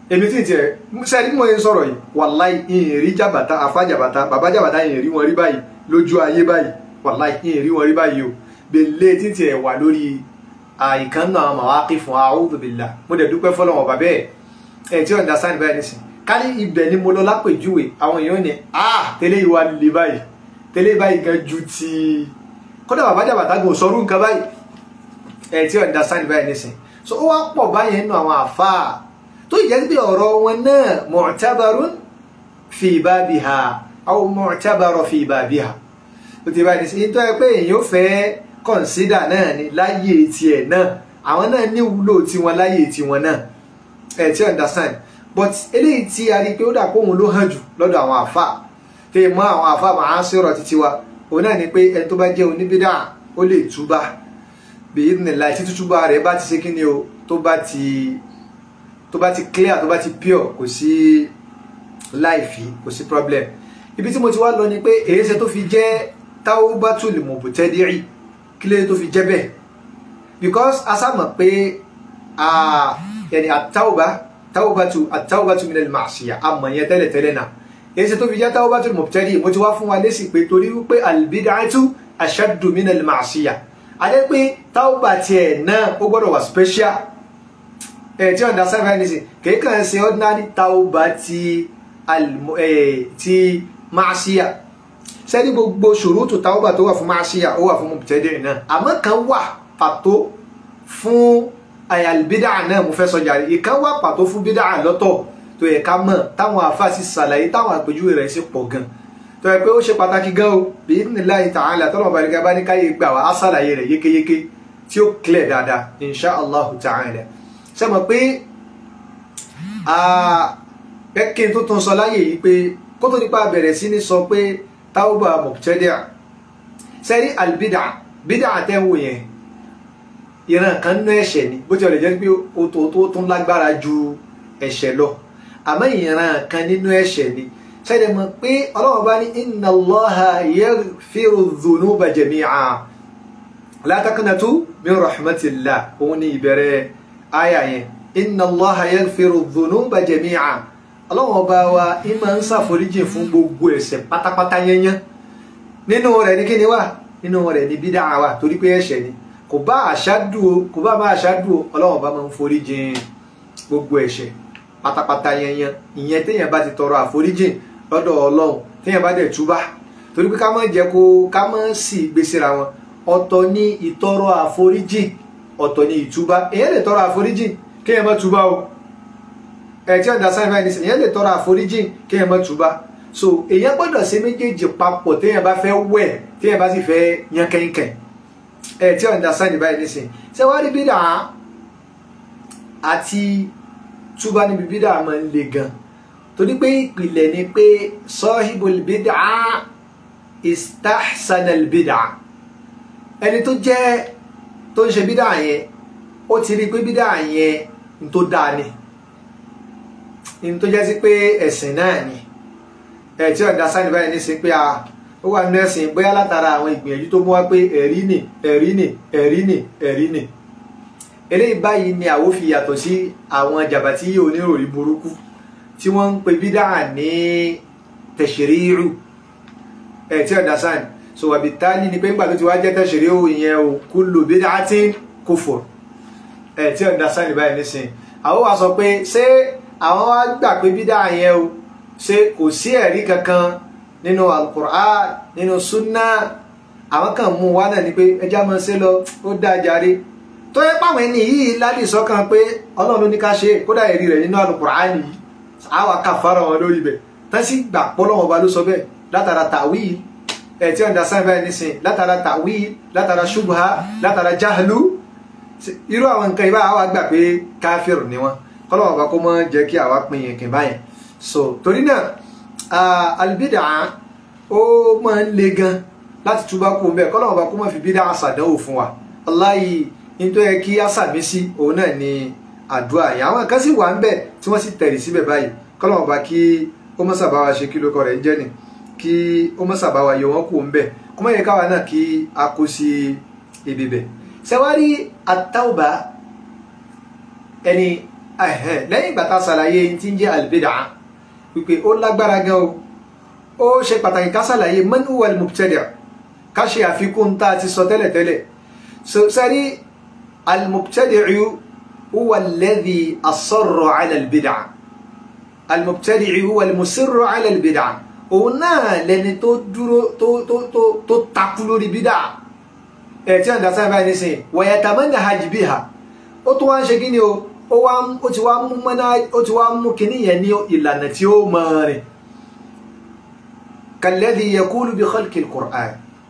èmi tí tiẹ̀ sẹ́ni mo ń sọ̀rọ̀ yìí wàláì ìyìn rí jàbàtà àfájàbàtà bàbá jàbàtà ìyìn rí wọn rí báyìí lójú ayé báyìí wàláì ìyìn rí wọn rí báyìí o bèlè tí tiẹ̀ wà lórí ìkànnà àwọn màwákì fún a'udhu billah mo dẹ̀ dúpẹ́ fọlọ́wọ́n bàbá ẹ̀ tí ó understand báyìí nísìn ká ní ibẹ̀ ni mo lọ lápèjúwe àwọn èèyàn ní tẹ́lẹ̀ ìwà lè báyìí tẹ́lẹ̀ báyìí gan ju ti kódà bàbá jàbàtà gan sọrú nǹkan báyìí ẹ̀ tí ó understand báyìí nísìn so ó wá pọ̀ báyìí nínú àwọn àfáà tó jẹ́ pé ọ̀rọ̀ wọn náà mu'tabarun fi babiha aw mu'tabaru fi babiha ó ti báyìí nísìn tó yẹ pé èèyàn fẹ́ consider náà ni láyé tiẹ̀ náà àwọn náà ní wúlò tiwọn láyé tiwọn náà ẹ̀ tí understand but eléyìí tí a rí pé ó dà pé òun ló hàn jù lọ́dọ̀ àwọn àfà tẹ mọ́ àwọn àfà máa ń sọ̀rọ̀ títí wa òun náà ni pé ẹni tó bá jẹ́ oníbídà ó lè túbà bí ìdìnnìlá tí túbà rẹ̀ bá ti ṣe kí ni o tó bá ti clear tó bá ti pure kò sí láìfí kò sí problem ibi tí mo ti wá lọ ni pé èyíṣẹ́ tó fi jẹ́ tawbatul mubtadi'i kí lè tó fi jẹ́ bẹ́ẹ̀ because a sábà pé yẹni at-tawbatu min al-ma'siyah àmọ́ yẹn tẹ́lẹ̀ náà èyíṣẹ́ tó fi jẹ́ tawbatul mubtadi' mo ti wá fún wa lésì pé torí wípé al-bid'atu ashaddu min al-ma'siyah adé pé tawba tiẹ̀ náà ó gbọ́dọ̀ wà special tí wọ́n dá sáfẹ́ ní sí kìíkàn ṣe ordinary tawba ti ma'siyah sẹ́ni gbogbo ṣurutu tawba tó wà fún ma'siyah ó wà fún mubtadi' náà àmọ́ kan wà pàtó fún àyàlbídà náà mo fẹ́ sọ jàre ìkan wà pàtó fún bídà lọ́tọ̀ tó yẹ ká mọ̀ táwọn àfáà sì ṣàlàyé táwọn àpèjúwe rẹ̀ sì pọ̀ gan tó yẹ pé ó ṣe pàtàkì gan o bí idhnillahi ta'ala tọ́lọ̀ bàríkà bá ní káyé gbà wá á ṣàlàyé rẹ̀ yékéyéké tí ó clear dáadáa insha Allahu ta'ala ṣe mọ̀ pé kí n tó tún sọ láyè yìí pé kó tó nípa bẹ̀rẹ̀ sí ní sọ pé tawba mubtadi' sẹ́rí albídà bídà àtẹ́wò yẹn ìran kan nínú ẹ̀ṣẹ̀ ni bó ti ọ̀lẹ̀ jẹ́ pé ó tó tún lágbára ju ẹ̀ṣẹ̀ lọ àmọ́ ìran kan nínú ẹ̀ṣẹ̀ ni ṣẹ́dẹ̀ mọ̀ pé Ọlọ́run bá ní inna Allaha yaghfiru dhunuba jami'a la taqnatu min rahmatillah òun ni ìbẹ̀rẹ̀ àyà yẹn inna Allaha yaghfiru dhunuba jami'a Ọlọ́run bá wa ìmọ̀ ń ṣàforíjì fún gbogbo ẹ̀ṣẹ̀ pátápátá yẹnyẹn nínú rẹ̀ ní kíni wà nínú rẹ̀ ní bídà wà torí pé ẹ̀ṣẹ̀ ni kò bá má àṣádù Ọlọ́run bá máa ń foríjìn gbogbo ẹ̀ṣẹ̀ pátápátá yẹnyẹn ìyẹn téèyàn bá ti tọrọ àforíjìn lọ́dọ̀ Ọlọ́run téèyàn bá dẹ̀ túbá torí pé ká má jẹ́ ká má sì gbèsèrà wọn ọ̀tọ̀ ní ìtọrọ àforíjìn ọ̀tọ̀ ní ìtúbá èyàn lè tọrọ àforíjìn kéèyàn má túbá o tí ọ̀dà sáyẹn ní èyàn lè tọrọ àforíjìn kéèyàn má túbá so èyàn gbọ́dọ̀ ṣe méjèèjì papọ̀ téèyàn bá fẹ́ wẹ̀ téèyàn bá sì fẹ́ yan kẹ́ńkẹ́ tí ọ̀dà sáyẹn báyìí nísìnyí ṣé wàá rí bídà àti túbá níbi bídà máa ń le gan torí pé ìpìlẹ̀ ni pé sahibul bid'a istahsanal bid'a ẹni tó ń ṣe bídà yẹn ó ti rí pé bídà yẹn ní tó dáa ni ní tó jẹ́ sí pé ẹ̀sìn náà ni tí ọ̀dà sáyẹn báyìí ní sí pé ó wà nínú ẹ̀sìn bóyá látara àwọn ìgbìyànjú tó mú wá pé ẹ̀rí ni eléyìí báyìí ni àwo fi yàtọ̀ sí àwọn jàbàtí oníròrí burúkú tí wọ́n ń pe bídà ní tashri'u tí ọ̀dà sáyẹn so wàbí tání ni pé ńgbà tó ti wá jẹ́ tashri'u ìyẹn o kullu bid'atin kufur tí ọ̀dà sáyẹn báyìí nísìnyí àwọn wa sọ pé ṣé àwọn wá gbà pé bídà yẹn o ṣé kò sí ẹ̀rí kankan nínú al-Qur'an nínú sunna àwọn kan mú wá náà ni pé ẹjá máa ṣe lọ ó dáa jàre tó yẹ páwọn ẹni yìí lálẹ́ ìsọ́kàn pé Ọlọ́run ló ní ká ṣe kódà ẹ̀rí rẹ̀ nínú al-Qur'an yìí àwa kàfàrà wọn lórí bẹ̀ tán sì gbà pọ́lọ́wọ́n ọba ló sọ bẹ́ẹ̀ látara ta'wil tí wọ́n da sáyẹn báyìí nísìn látara ta'wil látara shubha látara jahlu irú àwọn nǹkan ibà àwa gbà pé káfíìr ni wọn kọ́lọ́wọ́n ọba kó mọ́ jẹ́ kí àwa pin yẹn kì báyẹn so torí náà albid'a ó máa ń le gan láti túbá kó ń bẹ́ẹ̀ kọ́lọ́wọ́n ọba kó mọ́ fi bídà àṣàdánwò fún wa wallahi nítorí yẹ kí á sàmì sí òun náà ni àdúrà yẹn àwọn kan sì wà ń bẹ̀ tí wọ́n sì tẹ̀rì síbẹ̀ báyìí kọ́lọ́wọ́n ọba kí ó mọ́ sàbá wa ṣe kí lóko rẹ̀ ń jẹ́ ni kí ó mọ́ sàbá wa yọ wọ́n kó ń bẹ̀ kó mọ́ yẹ káwa náà kí a kó sí ibi bẹ̀ ṣẹwárí at-tawba ẹni lẹ́yìn ìgbà tá ṣàlàyé tí ń jẹ́ al-bid'ah wípé ó lágbára gan o ó ṣe pàtàkì ká ṣàlàyé man huwa al-mubtadi' ká ṣe àfikún tá a ti sọ tẹ́lẹ̀tẹ́lẹ̀ sẹ́rí al-mubtadi'u huwa alladhi asarra 'ala al-bid'ah al-mubtadi'u huwa al-musirru 'ala al-bid'ah òun náà lẹni tó dúró tó takú lórí bídà tí wọ́n dá sáyẹn báyìí nísìnyí wa yatamanhaj biha ó tó wá ń ṣe kí ni o ó ti wá mú kíní yẹn ní ìlànà tí ó mọ̀ rìn kalladhi yaqulu bi khalqi al-Qur'an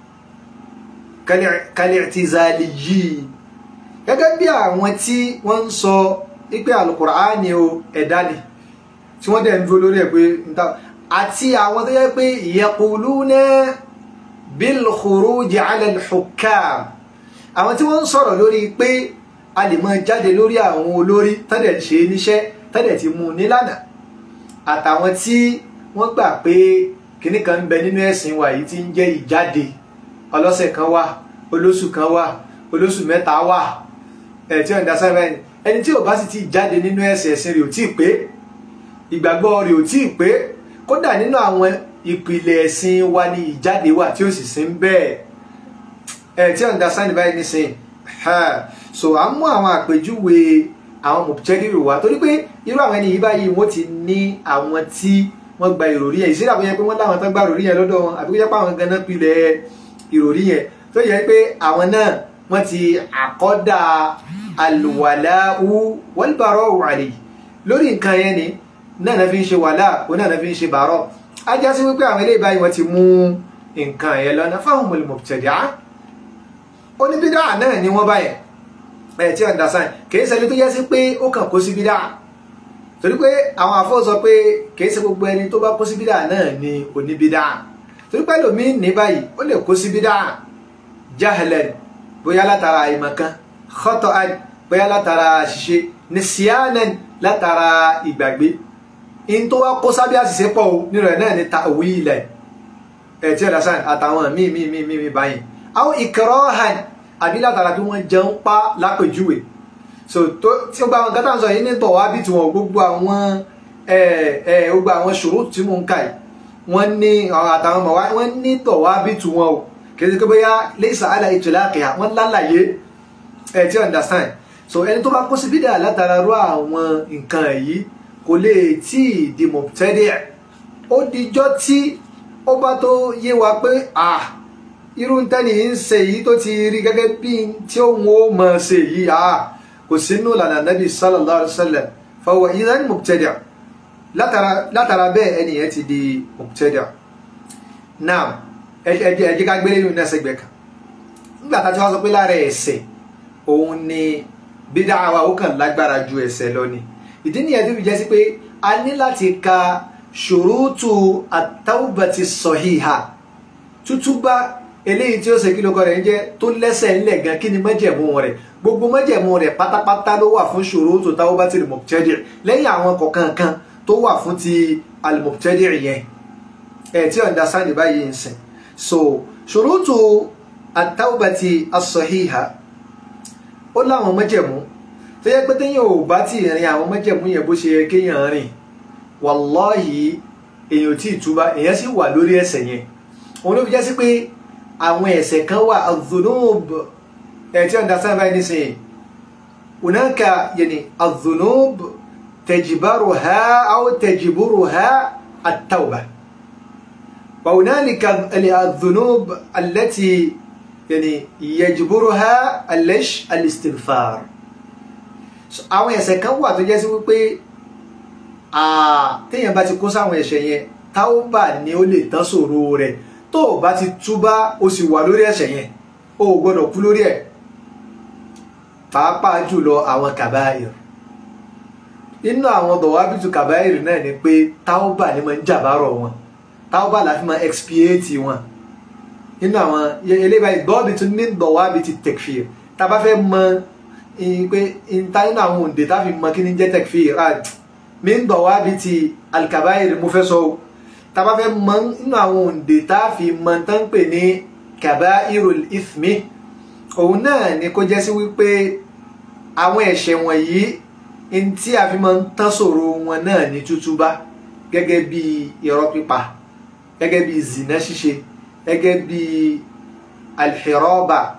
kal-i'tizaliyyin gẹ́gẹ́ bí àwọn tí wọ́n ń sọ pé al-Qur'an ni o ẹ̀dá ni tí wọ́n dẹ̀ ń dúró lórí ẹ̀ pé àti àwọn tó yẹ pé yaquluna bil khuruj 'ala al-hukam àwọn tí wọ́n ń sọ̀rọ̀ lórí pé a lè máa jáde lórí àwọn olórí tọ́dẹ̀ ṣe níṣẹ́ tọ́dẹ̀ ti mú nílànà àtàwọn tí wọ́n gbà pé kíní kan ń bẹ nínú ẹ̀sìn wa yìí tí ń jẹ́ ìjáde ọlọ́sẹ̀ kan wà olóṣù kan wà olóṣù mẹ́ta wà tí wọ́n dá sábẹ́ ẹni tí ò bá sì ti jáde nínú ẹ̀sìn rẹ̀ ò tí ì pé ìgbàgbọ́ rẹ̀ ò tí ì pé kódà nínú àwọn ìpìlẹ̀ ẹ̀sìn wa ni ìjáde wà tí ó sì sí ń bẹ́ẹ̀ tí wọ́n dá sábẹ́ báyìí nísìnyí so a mú àwọn àpèjúwe àwọn mubtadi'u wá torí pé irú àwọn ẹni yìí báyìí wọ́n ti ní àwọn tí wọ́n gba ìròrí yẹn ìṣẹ́lẹ̀ àbúyẹ pé wọ́n láwọn tó gba ìròrí yẹn lọ́dọ̀ wọn àbí kó jẹ́ pé àwọn ganan pilẹ̀ ìròrí yẹn tó yẹ pé àwọn náà wọ́n ti àkọ́dà al-wala'u wal-bara'u alayhi lórí nǹkan yẹn ni náà fi ń ṣe wàlá òun náà fi ń ṣe bàárọ̀ á já sí wípé àwọn eléyìí báyìí wọ́n ti mú nǹkan yẹn lọ́nà fahumul mubtadi'ah oníbídà náà ni wọ́n báyẹn tí wọ́n dá sáyẹn kìí ṣẹlẹ̀ tó yẹ sí pé ó kàn kó sí bídà torí pé àwọn àfọ́ sọ pé kìí ṣe gbogbo ẹni tó bá kó sí bídà náà ni oníbídà torí pé lómi ní báyìí ó lè kó sí bídà jahlan bóyá látara ìmọ̀kan khata'an bóyá látara àṣìṣe nisyanan látara ìgbàgbé in tó wá kó sábẹ́ àṣìṣe pọ̀ nínú ẹ̀ náà ni ta'wilan tí wọ́n dá sáyẹn àtàwọn míì báyìí àwọn ikrahan àbí látara bí wọ́n jẹun pa lápèjúwe so tí ó gba àwọn gátà ń sọ yìí ní tọ̀wá bí tiwọn gbogbo àwọn ṣòro tí mò ń kà yìí wọ́n ní àtàwọn ọmọ wa wọ́n ní tọ̀wá bí tiwọn o kì í ṣe pé bóyá laysa ala itlaqiha wọ́n lálàyé tí you understand so ẹni tó bá kó sí bídà látara rú àwọn nǹkan yìí kò lè tí ì di mubtadi' ó dijọ́ tí ó bá tó yé wa pé irú tẹ́ni ń ṣe yìí tó ti rí gẹ́gẹ́ bí tí ó wọ́n mọ̀ ṣe yìí kò sínú lànà Nabi sallallahu alaihi wasallam fa huwa idhan mubtadi' látara bẹ́ẹ̀ ẹni yẹn ti di mubtadi' náà ẹjẹ́ ká gbélé nínú ẹsẹ̀ gbẹ̀kan nígbà tá a ti wá sọ pé lára ẹ̀ṣẹ̀ òun ni bídà wa ó kàn lágbára ju ẹ̀ṣẹ̀ lọ ni ìdí nìyẹn tó fi jẹ́ sí pé a ní láti ka ṣurutu at-tawbati as-sahiha tútúbá eléyìí tí ó ṣe kí lóko rẹ̀ ń jẹ́ tó lẹ́sẹ̀ ńlẹ̀ gan kí ni májẹ̀mú rẹ̀ gbogbo májẹ̀mú rẹ̀ pátápátá ló wà fún ṣurutu tawbatil mubtadi' lẹ́yìn àwọn kọ̀ọ̀kan kan tó wà fún ti al-mubtadi' yẹn tí understand báyìí ń sìn so ṣurutu at-tawbati as-sahiha ó láwọn májẹ̀mú tó yẹ pé téèyàn ò bá ti rìn àwọn májẹ̀mú yẹn bó ṣe yẹ kéèyàn rìn wàláhì èèyàn tí ì túbá èèyàn sì wà lórí ẹ̀ṣẹ̀ yẹn òun ló fi jẹ́ sí pé àwọn ẹ̀ṣẹ̀ kan wà adh-dhunub tí wọ́n dasán báyìí nísìnyí hunaka yani adh-dhunub tajbaruha aw tajburuha at-tawbah wa hunalika adh-dhunub allati yani yajburuha al-istighfar àwọn ẹ̀ṣẹ̀ kan wà tó jẹ́ sí wípé téèyàn bá ti kó sáwọn ẹ̀ṣẹ̀ yẹn táwọ́bà ni ó lè tán ṣòro rẹ̀ tó o bá ti túbá o sì wà lórí ẹ̀ṣẹ̀ yẹn o ò gbọ́dọ̀ kú lórí ẹ̀ pàápàá jùlọ àwọn kàbáyìr inú àwọn dọ̀wábìtù kàbáyìr náà ni pé táwọ́bà ni máa ń jàbárọ̀ wọn táwọ́bà la fi máa expiate wọn inú àwọn eléyìí dọ́ọ̀bìtù ní dọ̀wábìtù tekfir tá a bá fẹ́ mọ pé inú àwọn òǹdè tá a fi mọ kí ni jẹ́ tekfir min dọ̀wábìtù alkàbáyìr mo fẹ́ sọ tá a bá fẹ́ mọ inú àwọn òǹdè tá a fi mọ tán pè ní kaba'irul ithmi òun náà ni kó jẹ́ sí wípé àwọn ẹ̀ṣẹ̀ wọ̀nyí in tí a fi máa ń tán sọ̀rọ̀ wọn náà ní tútúbá gẹ́gẹ́ bí irọ́ pípa, gẹ́gẹ́ bí zina ṣíṣe, gẹ́gẹ́ bí alhiraba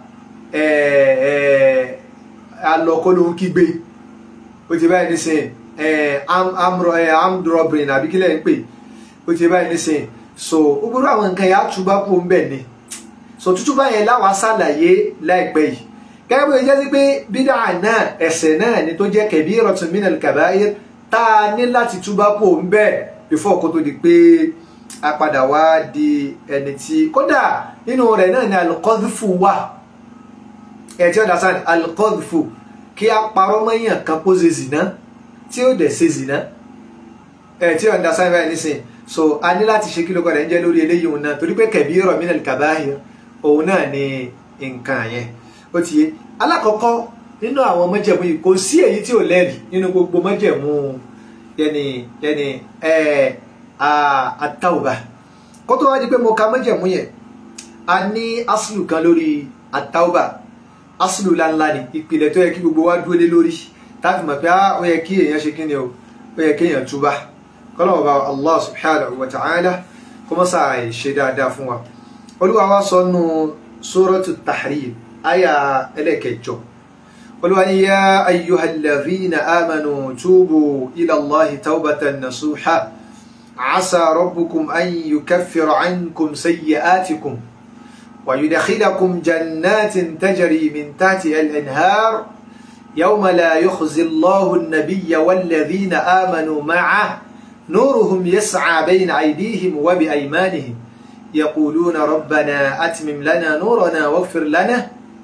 alọ́kọ́lóhun kígbe, ó ti báyìí nísìn armed robbery àbí kílẹ̀ ń pè, ó ti báyìí nísìn. So ó gbọ́dọ̀ àwọn nǹkan yà á túbá kú ń bẹ̀ ni. So tútúbá yẹn láwọn ṣàlàyé láìpẹ́ yìí gẹ́gẹ́ bí ó jẹ́ sí pé bídà náà ẹ̀ṣẹ̀ náà ni tó jẹ́ kabiratun minal kabair tá a ní láti túbá kú ń bẹ̀ before kó tó di pé a padà wá di ẹni tí kódà nínú rẹ̀ náà ni al-qadhfu wà. ẹ̀ tí ó dá sáà al-qadhfu kí a parọ́ mọ́yàn kan kó ṣe zìnà tí ó dẹ̀ ṣe zìnà, ẹ̀ tí ó dá sáà báyìí nísìn. So a ní láti ṣe kí ló kọ́ rẹ̀ ń jẹ́ lórí eléyìí òun náà torí pé kabira minal kabair òun náà ni nǹkan yẹn. Ó ti yé alákọ̀ọ́kọ́ nínú àwọn májẹ̀mú yìí kò sí èyí tí ò lẹ́rìí nínú gbogbo májẹ̀mú yẹni at-tawbah. kó tó wá di pé mo ka májẹ̀mú yẹn a ní aslu kan lórí at-tawbah, aslu ńláńlá ni ìpìlẹ̀ tó yẹ kí gbogbo wa dúró lé lórí táàfì mọ̀ pé ó yẹ kí èèyàn ṣe kí ni o, ó yẹ kí èèyàn túbá. kọ́lọ́wọ́ bá Allah subhanahu wa ta'ala kó mọ́ sáà ṣe dáadáa fún wa. Olúwa wá sọ nù suratu Tahrim aya ẹlẹ́kẹjọ. Olúwa ní ya ayyuhal ladhina amanu tubu ila Allahi tawbatan nasuha asa rabbukum an yukaffira ankum sayyi'atikum wa yudkhilakum jannatin tajri min tahtiha al-anhar yawma la yukhzi Allahu an-nabiyya wal ladhina amanu ma'ahu نورهم يسعى بين أيديهم وبأيمانهم يقولون ربنا أتمم لنا نورنا واغفر لنا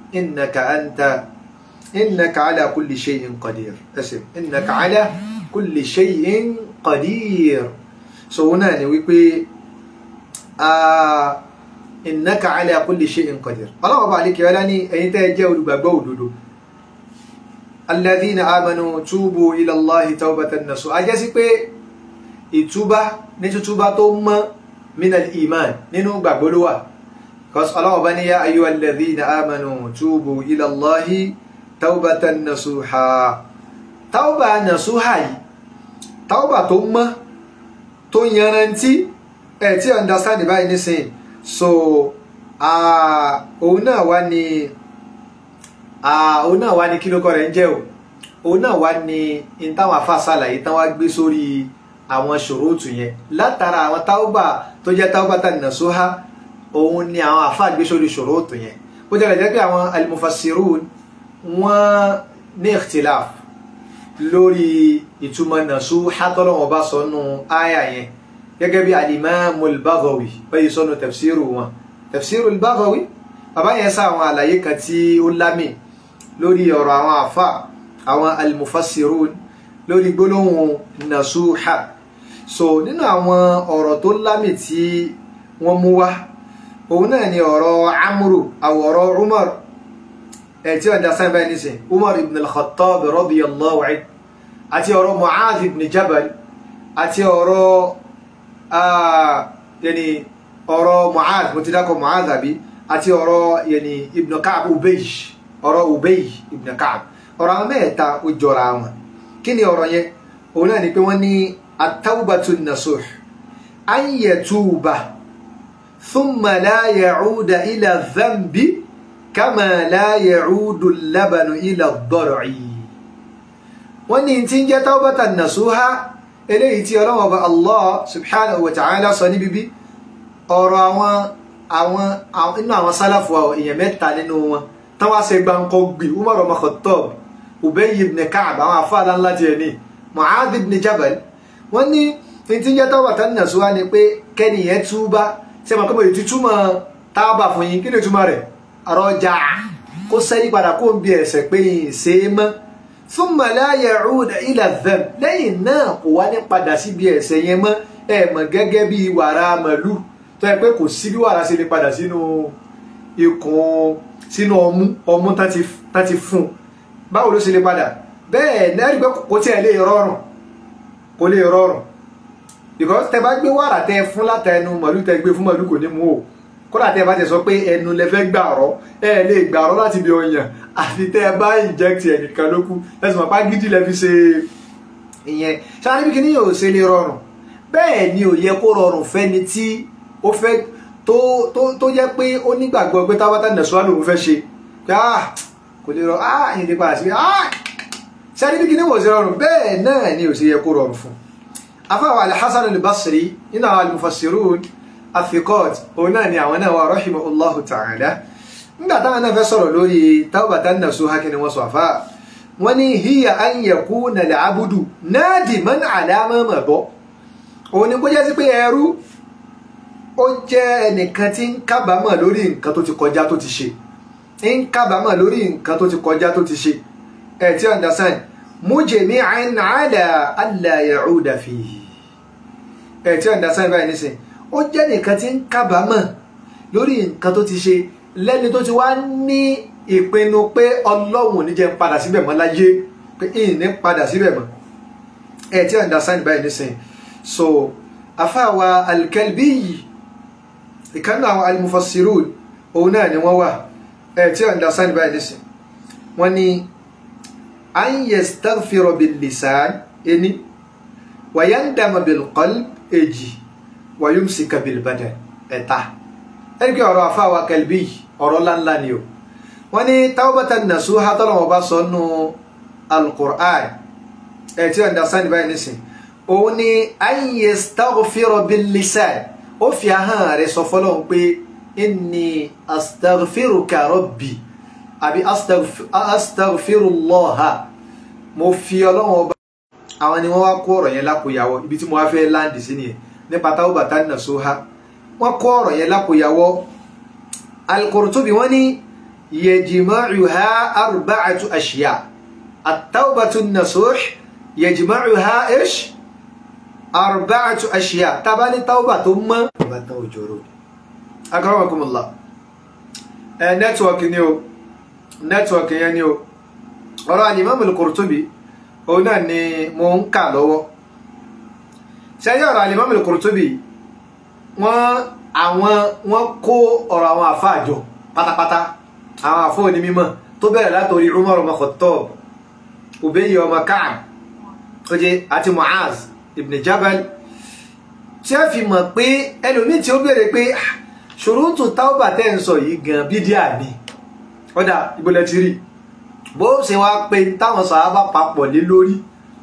إنك على كل شيء قدير. إنك على كل شيء قدير. هنا نقول إنك على كل شيء قدير. الله عليك ولاني أنت جاول بقولوا الذين آمنوا توبوا إلى الله توبة نصوحا. أجازي ìtúbá ní tútúbá tó mọ́ minal iman nínú gbàgbọ́ ló wà. Because Allah bá ní ya ayyuhal ladhina amanu tubu ila Allahi tawbatan nasuha. Tawba nasuha yìí tawba tó mọ́ tó yanrantí ẹ̀ tí understand báyìí nísìn. So òun náà wá ní kí ló kọ́ rẹ̀ ń jẹ́ o, òun náà wá ní in táwọn afá sàlàyé tán wá gbé sórí àwọn ṣòrótù yẹn látara àwọn táwọ́bà tó jẹ́ tawbatan nasuha òun ni àwọn àfáà gbé sórí ṣòrótù yẹn. ó jẹ́ lẹ́jẹ́ pé àwọn al-mufassirun wọ́n ní ikhtilaf lórí ìtumọ̀ nasuha tọ́lọ́wọ́ bá sọ́nù áyà yẹn gẹ́gẹ́ bí al-Imam al-Baghawi báyìí sọ́nù tafsiru wọn. Tafsiru al-Baghawi bàbá yẹn sá àwọn àlàyé kan tí ó lámì lórí ọ̀rọ̀ àwọn àfáà àwọn al-mufassirun lórí gbólóhùn nasuha. So nínú àwọn ọ̀rọ̀ tó lámì tí wọ́n mú wá òun náà ni ọ̀rọ̀ Amru àwọ̀rọ̀ Umar tí wọ́n dá sáyẹ̀ báyìí nísìn Umar ibn al-Khattab radiyallahu anhu àti ọ̀rọ̀ Mu'adh ibn Jabal àti ọ̀rọ̀ Mu'adh mo ti dákọ̀ Mu'adh àbí àti ọ̀rọ̀ ibn Ka'b Ubay ibn Ka'b ọ̀rọ̀ àwọn mẹ́ta ó jọra wọn. kí ni ọ̀rọ̀ yẹn òun náà ni pé wọ́n ní at-tawbatu an-nasuh an yatuba thumma la ya'uda ila dhanbi kama la ya'udu al-labanu ila ad-dar'i. wọ́n ní tí ń jẹ́ tawbatu an-nasuha eléyìí tí Ọlọ́hun Ọba Allah subhanahu wa ta'ala sọ ní bíbí ọ̀rọ̀ inú àwọn sálàfù èèyàn mẹ́ta nínú wọn tán wá ṣe gbáǹkọ́ gbì Umar ibn Khattab, Ubay ibn Ka'b àwọn àfáàdá ńlá ti ẹni, Mu'adh ibn Jabal. wọ́n ní tí ń jẹ́ tawbatan nasuha ni pé kẹ́niyàn túbá ṣe mọ̀ kọ́mọ̀ ìtútúmọ̀ tábà fún yín kí ni ìtumọ̀ rẹ̀ raja kó sẹ́yí padà kó ń bí ẹ̀ṣẹ̀ pé ṣe é mọ́. thumma la ya'uda ila dhanb lẹ́yìn náà kò wá ní padà sí bí ẹ̀ṣẹ̀ yẹn mọ́ ẹ̀ mọ̀ gẹ́gẹ́ bí wàrà màlúù tó yẹ pé kò sí bí wàrà ṣe lè padà sínú ikùn sínú ọmú tán ti fún báwo ló ṣe lè padà bẹ́ẹ̀ lẹ́rìí pé kò tí ẹ̀ lè rọrùn kò lè rọrùn because tẹ bá gbé wàrà tẹ fún látẹnu màlúù tẹ gbé fún màlúù kò ní mú o kódà tẹ́ bá ti sọ pé ẹnu lẹ fẹ́ gbàrọ́ ẹ lè gbàrọ́ láti bí ọyàn àfi tẹ́ bá inject ẹnìkan ló kù ẹ̀sùn mọ̀pá gidi lẹ fi ṣe ìyẹn ṣáà níbi kí ni yóò ṣe lè rọrùn bẹ́ẹ̀ ni ò yẹ kó rọrùn fẹ́ni tí ó fẹ́ tó jẹ́ pé ó nígbàgbọ́ pé tábátà nẹ̀sùn lòun fẹ́ ṣe pé kò lè rọ ìyẹn nípa àti ṣáà níbi kí ni wò ṣe rọrùn bẹ́ẹ̀ náà ni ò ṣe yẹ kó rọrùn fún afáwà al-Hasan al-Basri nínú àwọn al-mufassirun afikot òun náà ni àwọn náà wà rahimahullahu ta'ala nígbà táwọn náà fẹ́ sọ̀rọ̀ lórí tawbatan nasuha kí ni wọ́n sọ àfá wọ́n ní hiya an yakuna al-abdu nadiman ala ma mada òun ni kó jẹ́ sí pé ẹrú ó jẹ́ ẹnìkan tí ń kábàámọ̀ lórí nǹkan tó ti kọjá tó ti ṣe ń kábàámọ̀ lórí nǹkan tó ti kọjá tó ti ṣe ẹ̀ tí understand mujmi'an ala alla ya'uda fihi ẹ̀ tí understand báyìí nísìn ó jẹ́ nìkan tí ń kábàámọ̀ lórí nǹkan tó ti ṣe lẹ́ni tó ti wá ní ìpinnu pé ọlọ́run ní jẹ́ ń padà síbẹ̀ mọ́ láyé pé ìyìn ní padà síbẹ̀ mọ́ ẹ̀ tí understand báyìí nísìn so afáwa al-Kalbi ìkànnì àwọn al-mufassirun òun náà ni wọ́n wà ẹ̀ tí understand báyìí nísìn wọ́n ní an yastaghfira bil lisan ẹni wa yandama bil qalb èjì wàyúmsíkà bilbadan ẹ̀ta ẹni kí ọ̀rọ̀ àfáwà Kalbi ọ̀rọ̀ láńlá ni o wọ́n ní tawbatan nasuha tọ́lọ̀wọ̀ bá sọ nù al-Qur'an ẹ̀ tí wọ́n dasán báyìí nísìn òun ni an yastaghfira bil lisan ó fi ahọ́n rẹ̀ sọ fọ́lọ́hun pé inni astaghfiruka rabbi àbí astaghfirullaha mo fi ọlọ́wọ́ ọba àwọn ni wọ́n wá kó ọ̀rọ̀ yẹn lákòyàwó ibi tí mo wá fẹ́ láǹdì sí nìyẹn nípa tawbatan nasuha wọ́n kó ọ̀rọ̀ yẹn lákòyàwó al-Qurtubi wọ́n ní yajma'uha arba'atu ashya at-tawbatun nasuh yajma'uha ish arba'atu ashya tabani tawba tó mọ́ bàtà òjòrò akramakumullah network yẹn ni o ọ̀rọ̀ al-Imam al-Qurtubi òun náà ni mo ń kà lọ́wọ́ ṣẹ́yìn ọ̀rọ̀ al-Imam al-Qurtubi wọ́n kó ọ̀rọ̀ àwọn àfáà jọ pátápátá àwọn àfáà ní mímọ̀ tó bẹ̀rẹ̀ látorí Umar ibn Khattab Ubayy ọmọ Ka'b àti Mu'az ibn Jabal tí a fi mọ̀ pé ẹlòmí tí ó bẹ̀rẹ̀ pé ṣurutu tawba tẹ́ ń sọ yìí gan bídíà ni ọ̀dà ìbọ̀lẹ̀ ti rí bó ṣe wá pé táwọn sàhábà papọ̀ lé lórí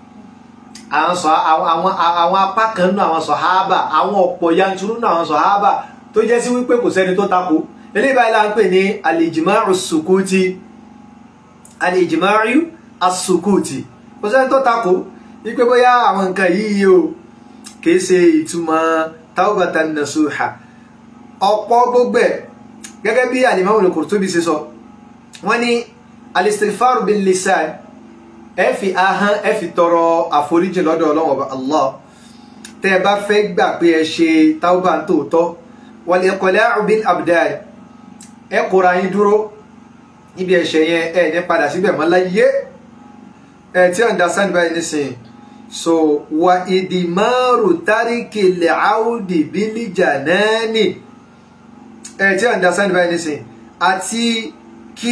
àwọn apá kan nínú àwọn sàhábà àwọn ọ̀pọ̀ yanturu nínú àwọn sàhábà tó jẹ́ sí wípé kò sẹ́ni tó tako eléyìí báyìí la ń pè ní al-ijma'u as-sukuti al-ijma'u as-sukuti kò sẹ́ni tó tako wípé bóyá àwọn nǹkan yìí o kìí ṣe ìtumọ̀ tawbatan nasuha ọ̀pọ̀ gbogbo ẹ̀ gẹ́gẹ́ bí al-Imam al-Qurtubi ṣe sọ wọ́n ní al-istighfar bil lisan ẹ fi ahọ́n ẹ fi tọrọ àforíjì lọ́dọ̀ Ọlọ́run Ọba Allah tẹ́ ẹ bá fẹ́ gbà pé ẹ ṣe tawba tòótọ́ wal iqla'u bil abdan ẹ kóra yín dúró níbi ẹ̀ṣẹ̀ yẹn ẹ ní padà síbẹ̀ mọ́ láyé ẹ tí understand báyìí nísìnyí so wa idimaru tariki li'audi bil janani ẹ tí understand báyìí nísìnyí àti kí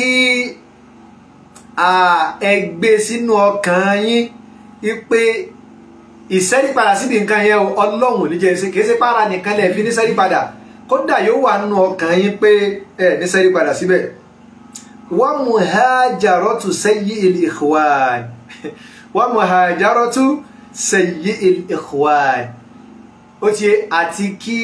ẹgbẹ́ sínú ọkàn yín wípé ìṣẹ́rípadà síbi nǹkan yẹn Ọlọ́run ní jẹ́ kìí ṣe para nìkan lẹ̀ fi ní ṣẹ́rípadà kódà yóò wà nínú ọkàn yín pé ní ṣẹ́rípadà síbẹ̀ wa muhajaratu sayyi'il ikhwan wa muhajaratu sayyi'il ikhwan ó ti àti kí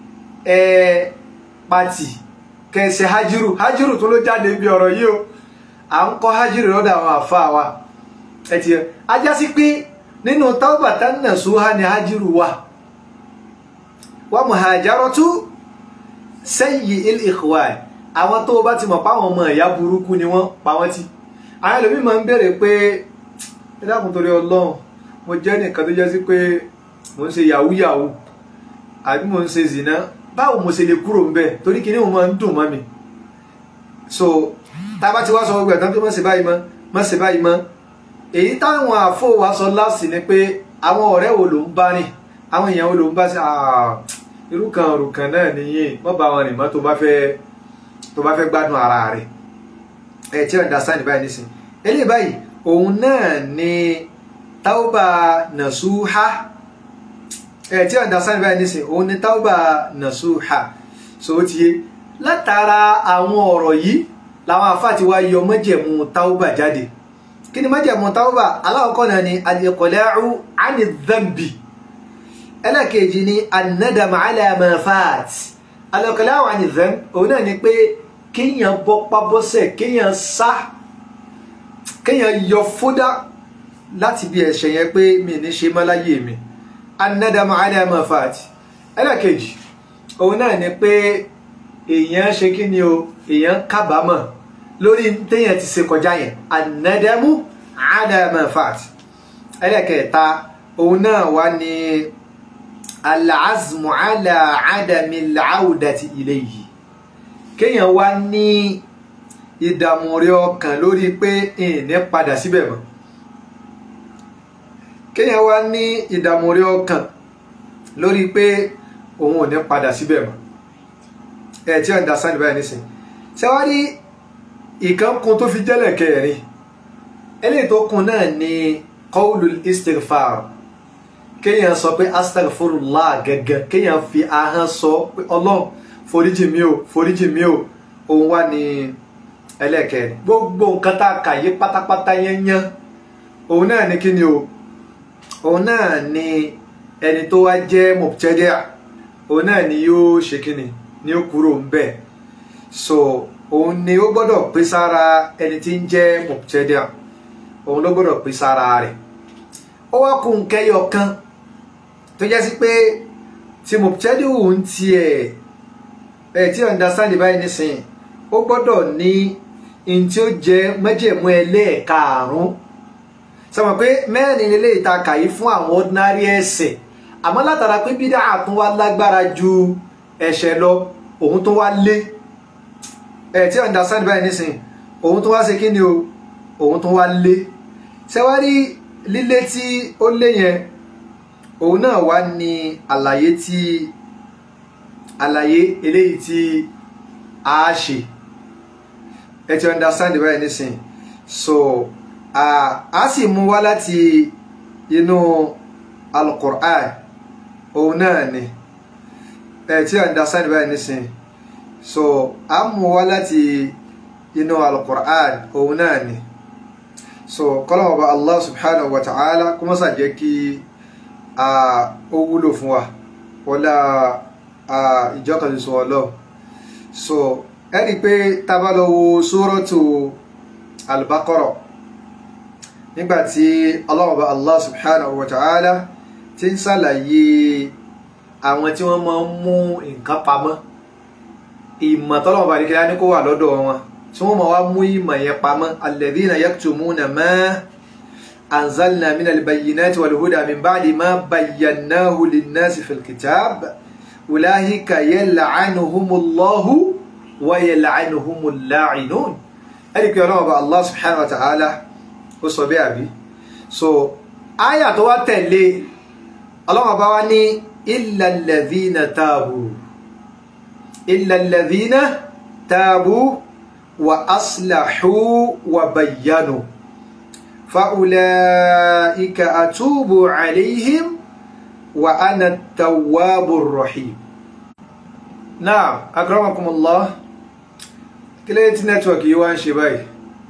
pàtì kẹsẹ̀ hajiru tó ló jáde bí ọ̀rọ̀ yìí o à ń kọ́ hajiru lọ́dọ̀ àwọn àfáà wa ẹ̀tì ẹ̀ ajá sí pé nínú tawbatan nasuha ni hajiru wà wa muhajaratu sayyi'il ikhwan àwọn tó bá ti mọ̀ páwọn ọmọ ìyá burúkú ni wọ́n pa wọ́n ti àwọn ẹlòmí máa ń bèèrè pé ẹ dákun torí Ọlọ́run mo jẹ́ nìkan tó jẹ́ sí pé mo ń ṣe yahoo àbí mo ń ṣe zina báwo mo ṣe lè kúrò ń bẹ̀ torí kí ní mo máa ń dùn mọ́ mi so tá bá ti wá sọ gbogbo ẹ̀tàn pé má ṣe báyìí mọ́ èyí táwọn àfó wa sọ láti ní pé àwọn ọ̀rẹ́ wo ló ń bá rìn àwọn èèyàn wo ló ń bá sí irú kan ọ̀rùn kan náà nìyí má bá wọn rìn mọ́ tó bá fẹ́ gbádùn ara rẹ̀ ẹ̀ tí understand báyìí nísìn eléyìí báyìí òun náà ni tauba nasuha ẹ̀ tí understand báyìí nísìn òun ni tauba nasuha so ti yé látara àwọn ọ̀rọ̀ yìí làwọn àfáà ti wá yọ májẹ̀mú tauba jáde kí ni májẹ̀mú tauba aláwọ̀kọ́ náà ni al-iqla'u 'ani dhanbi ẹlẹ́kejì ni an-nadam 'ala ma fat al-iqla'u 'ani dhanbi òun náà ni pé kéèyàn bọ́ pábọ́sẹ̀ kéèyàn sá kéèyàn yọ fódà láti bí ẹ̀ṣẹ̀ yẹn pé mi ní ṣe mọ́ láyé mi an-nadam 'ala ma fat ẹlẹ́kejì òun náà ni pé èèyàn ṣe kí ni o èèyàn kábàámọ̀ lórí téèyàn ti ṣe kọjá yẹn an-nadamu 'ala ma fat ẹlẹ́kẹta òun náà wá ní al-'azmu 'ala 'adami al-'awdati ilayhi kéèyàn wá ní ìdààmú rẹ̀ ọkàn lórí pé ìní padà síbẹ̀ mọ́ kéèyàn wá ní ìdààmú rẹ̀ ọkàn lórí pé òun ò ní padà síbẹ̀ mọ́ ẹ̀ tí understand báyìí nísìn ṣé wá rí ìkankun tó fi jẹ́lẹ̀ kẹrin eléyìí tó kún náà ni qawlul istighfar kéèyàn sọ pé astaghfirullah gẹ́gẹ́ kéèyàn fi ahọ́n sọ pé ọlọ́run foríjì mi o òun wá ní ẹlẹ́kẹrin gbogbo nǹkan tá a kà yí pátápátá yẹnyẹn òun náà ní kíni o òun náà ní ẹni tó wá jẹ́ mubtadi' òun náà ni yóò ṣe kíni ni ó kúrò ń bẹ̀ so òun ni ó gbọ́dọ̀ pé sára ẹni tí ń jẹ́ mubtadi' òun ló gbọ́dọ̀ pé sára rẹ̀ ó wá kù nkẹyọ kan tó jẹ́ sí pé tí mubtadi' òun tiẹ̀ ẹ̀ tí understand báyìí nísìnyí ó gbọ́dọ̀ ní in tí ó jẹ́ májẹ̀mú ẹlẹ́ẹ̀karùn-ún sọmọ pé mẹ́rin lè ta kàyí fún àwọn ordinary ẹ̀ṣẹ̀ àmọ́ látara pé bídà tún wá lágbára ju ẹ̀ṣẹ̀ lọ òun tó wá lé ẹ̀ tí understand báyìí nísìnyí òun tó wá ṣe kí ni o òun tó wá lé ṣẹwárí lílé tí ó lé yẹn òun náà wá ní àlàyé eléyìí tí a ṣe ẹ ti understand báyìí nísìnyí so a sì mú wá láti inú al-Qur'an òun náà ni ẹ ti understand báyìí nísìnyí so a mú wá láti inú al-Qur'an òun náà ni so kọ́lọ́wọ́ bá Allah subhanahu wa ta'ala kó má ṣàjẹ́ kí ó wúlò fún wa wọlá ìjọkànlẹ̀ sọ ọlọ́run so ẹni pé tábàlọ́wọ́ suratu al-Baqara nígbàtí ọlọ́run bá Allah subhanahu wa ta'ala ti ń ṣàlàyé àwọn tí wọ́n máa ń mú nǹkan pamọ́ ìmọ̀ tọ́lọ́run bá nìkẹ́lá ní kó wà lọ́dọ̀ wọn tí wọ́n máa wá mú ìmọ̀ yẹn pamọ́ alladhina yaktumuna ma anzalna minal bayyinati wal huda min ba'di ma bayyanahu linnasi fil kitab ulaika yal'anuhumullahu wa yal'anuhumul la'inun ẹni pé ọlọ́run bá Allah subhanahu wa ta'ala ó sọ bẹ́ẹ̀ àbí so áyà tó wá tẹ̀lé ọlọ́run bá wá ní illal ladhina tabu wa aslahu wa bayyanu fa ulaika atubu alayhim wa ana at-tawwabur rahim. Naam, akramakumullah kílẹ̀ tí network yìí wá ń ṣe báyìí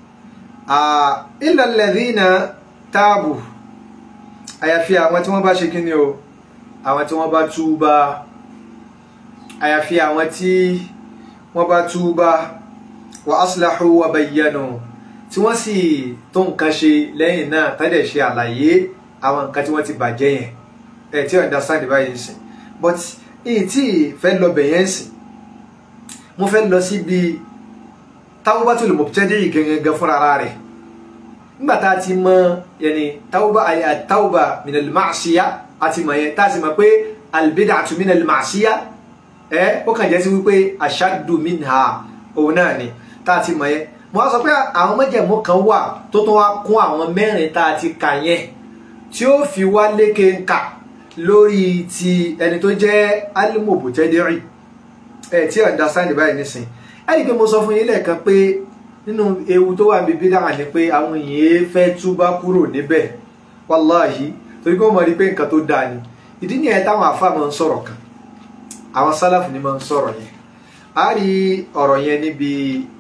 illa alladhina tabu àyàfi àwọn tí wọ́n bá ṣe kíni o àwọn tí wọ́n bá túbá àyàfi àwọn tí wọ́n bá túbá wa aslahu wa bayyanu tí wọ́n sì tó nǹkan ṣe lẹ́yìn náà tẹ́lẹ̀ ṣe àlàyé àwọn nǹkan tí wọ́n ti bàjẹ́ yẹn ẹ̀ tí understand báyìí sìn but èyí tí fẹ́ lọ bẹ̀yẹn sìn mo fẹ́ lọ síbi tawbatul mubtadi' gẹ́gẹ́ fúnra rẹ̀ nígbà tá a ti mọ yẹni tawba minal ma'siyah àti mọ̀ yẹn tá a sì mọ̀ pé albid'atu minal ma'siyah ó kàn jẹ́ sí wípé ashaddu minha òun náà ni tá a ti mọ̀ yẹn mo wá sọ pé àwọn májẹ̀mú kan wà tó tún wá kún àwọn mẹ́rin tá a ti kà yẹn tí ó fi wá lékè ńkà lórí ti ẹni tó jẹ́ al-mubtadi'i tí understand báyìí nísìn ẹni pé mo sọ fún yín lẹ́ẹ̀kan pé nínú ewu tó wà níbi bídà ni pé àwọn èèyàn fẹ́ túbá kúrò níbẹ̀ wàláhì torí pé wọ́n mọ̀ rí pé nǹkan tó dáa ni ìdí nìyẹn táwọn àfáà máa ń sọ̀rọ̀ kan àwọn sálàfù ni máa ń sọ̀rọ̀ yẹn a rí ọ̀rọ̀ yẹn níbi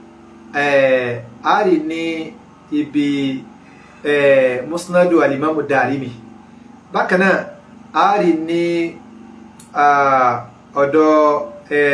a rí ní ibi musnadu alimamu Darimi bákan náà a rí ní ọ̀dọ̀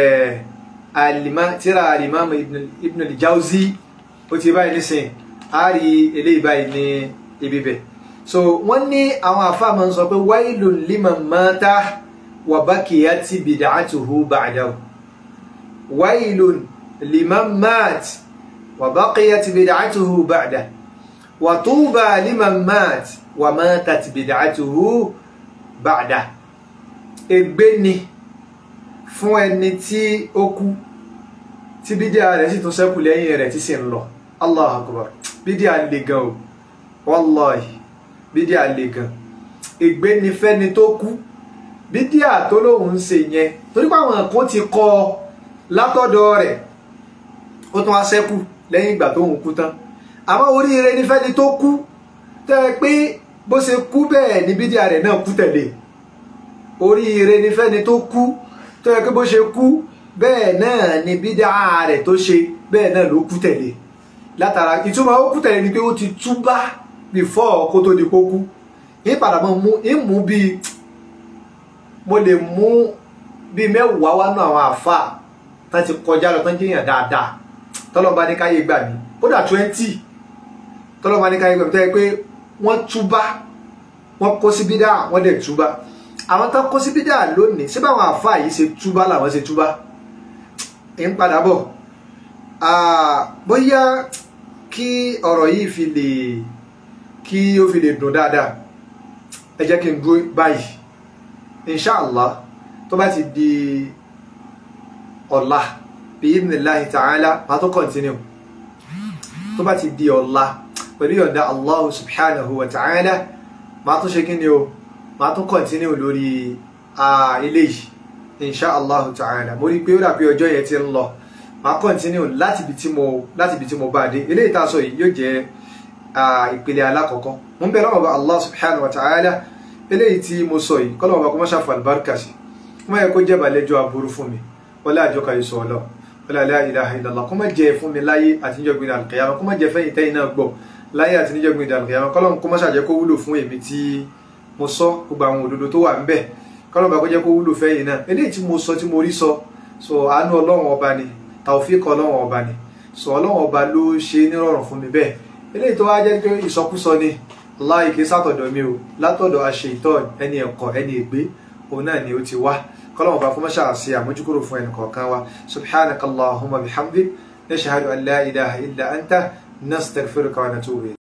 tíra alimamu Ibn al-Jawzi ó ti báyìí nísìn a rí eléyìí báyìí ní ibi bẹ̀ so wọ́n ní àwọn àfáà máa ń sọ pé wailun liman mata wa bakiyat bid'atuhu ba'dahu wailun liman mat wa baqiyat bid'atuhu ba'dahu wa tuba liman mat wa matat bid'atuhu ba'dahu ègbé ni fún ẹni tí ó kú tí bídíà rẹ̀ sì tún ṣẹ́kù lẹ́yìn rẹ̀ tí sì ń lọ Allahu Akbar bídíà le gan o wallahi bídíà le gan ègbé ni fẹ́ni tó kú bídíà tó lóun ń ṣe yẹn torí pé àwọn kan ti kọ látọ̀dọ̀ rẹ̀ ó tún wá ṣẹ́kù lẹ́yìn ìgbà tó ń kú tán àmọ́ oríire ni fẹ́ni tó kú tẹ́ pé bó ṣe kú bẹ́ẹ̀ ni bídíà rẹ̀ náà kú tẹ̀lé oríire ni fẹ́ni tó kú tẹ́ pé bó ṣe kú bẹ́ẹ̀ náà ni bídíà rẹ̀ tó ṣe bẹ́ẹ̀ náà ló kú tẹ̀lé látara ìtumọ̀ ó kú tẹ̀lé ni pé ó ti túbá before kó tó di kó kú ìpadà mọ́ mú bíi mo lè mú bíi mẹ́wàá wá nù àwọn àfà tán ti kọjá lọ tán jẹ́yàn dáadáa tọ́lọ́ba ní káyé gbà mí kódà 20 tọ́lọ́ba ní káyé gbà mí tẹ́ pé wọ́n túbá wọ́n kó sí bídà wọ́n dẹ̀ túbá àwọn tán kó sí bídà lónìí síbẹ̀ àwọn àfà yìí ṣe túbá làwọn ṣe túbá ń padà bọ̀ bóyá kí ọ̀rọ̀ yìí fi lè kí ó fi lè dùn dáadáa ẹ jẹ́ kí n dúró báyìí inshallah tó bá ti di ọ̀la bí idhnillahi ta'ala máa tó continue tó bá ti di ọ̀la pẹ̀lú yọ̀ǹda Allah subhanahu wa ta'ala máa tó ṣe kí ni o máa tó continue lórí eléyìí inshallah ta'ala mo rí pé ó dàbí ọjọ́ yẹn ti ń lọ máa continue láti ibi tí mo bá dé eléyìí tá a sọ yìí yóò jẹ́ ìpele alákọ̀ọ́kọ́ mo ń bẹ lọ́wọ́ bá Allah subhanahu wa ta'ala eléyìí tí mo sọ yìí kọ́lọ́wọ́ bá kó má ṣàfà àlùbáríkà sí kó má yẹ kó jẹ́ balẹ̀jọ́ aburú fún mi wọlé àjọkà yìí sọ ọlọ́ wọlé la ilaha illallah kó má jẹ́ fún mi láyé àti níjọ́ gbìyànjú al-qiyamah kó má jẹ́ fẹ́yìn tẹ́yìn náà gbọ́ láyé àti níjọ́ gbìyànjú al-qiyamah kọ́lọ́wọ́ kó má ṣàjẹ́ kó wúlò fún èmi tí mo sọ gbogbo àwọn òdodo tó wà ń bẹ̀ kọ́lọ́wọ́ bá kó jẹ́ kó wúlò fẹ́yìn náà eléyìí tí mo sọ tí mo rí sọ so àánú Ọlọ́run ọba ni tawfiq Ọlọ́run ọba ni so Ọlọ́run ọba ló ṣe nírọ̀rùn fún mi bẹ́ẹ̀ eléyìí tó wá jẹ́ pé ìsọkúsọ ni láì kí sátọ̀dọ̀ mi o látọ̀dọ̀ aṣèitọ́ ẹni ẹ̀kọ́ ẹni ègbé òun náà ni ó ti wá kọ́lọ́mù bá fọmọ́ṣà sí àmójúkúrò fún ẹnì kọ̀ọ̀kan wa subhanakallahumma bihamdik nashhadu an la ilaha illa anta nastaghfiruka wa natubu ilayk.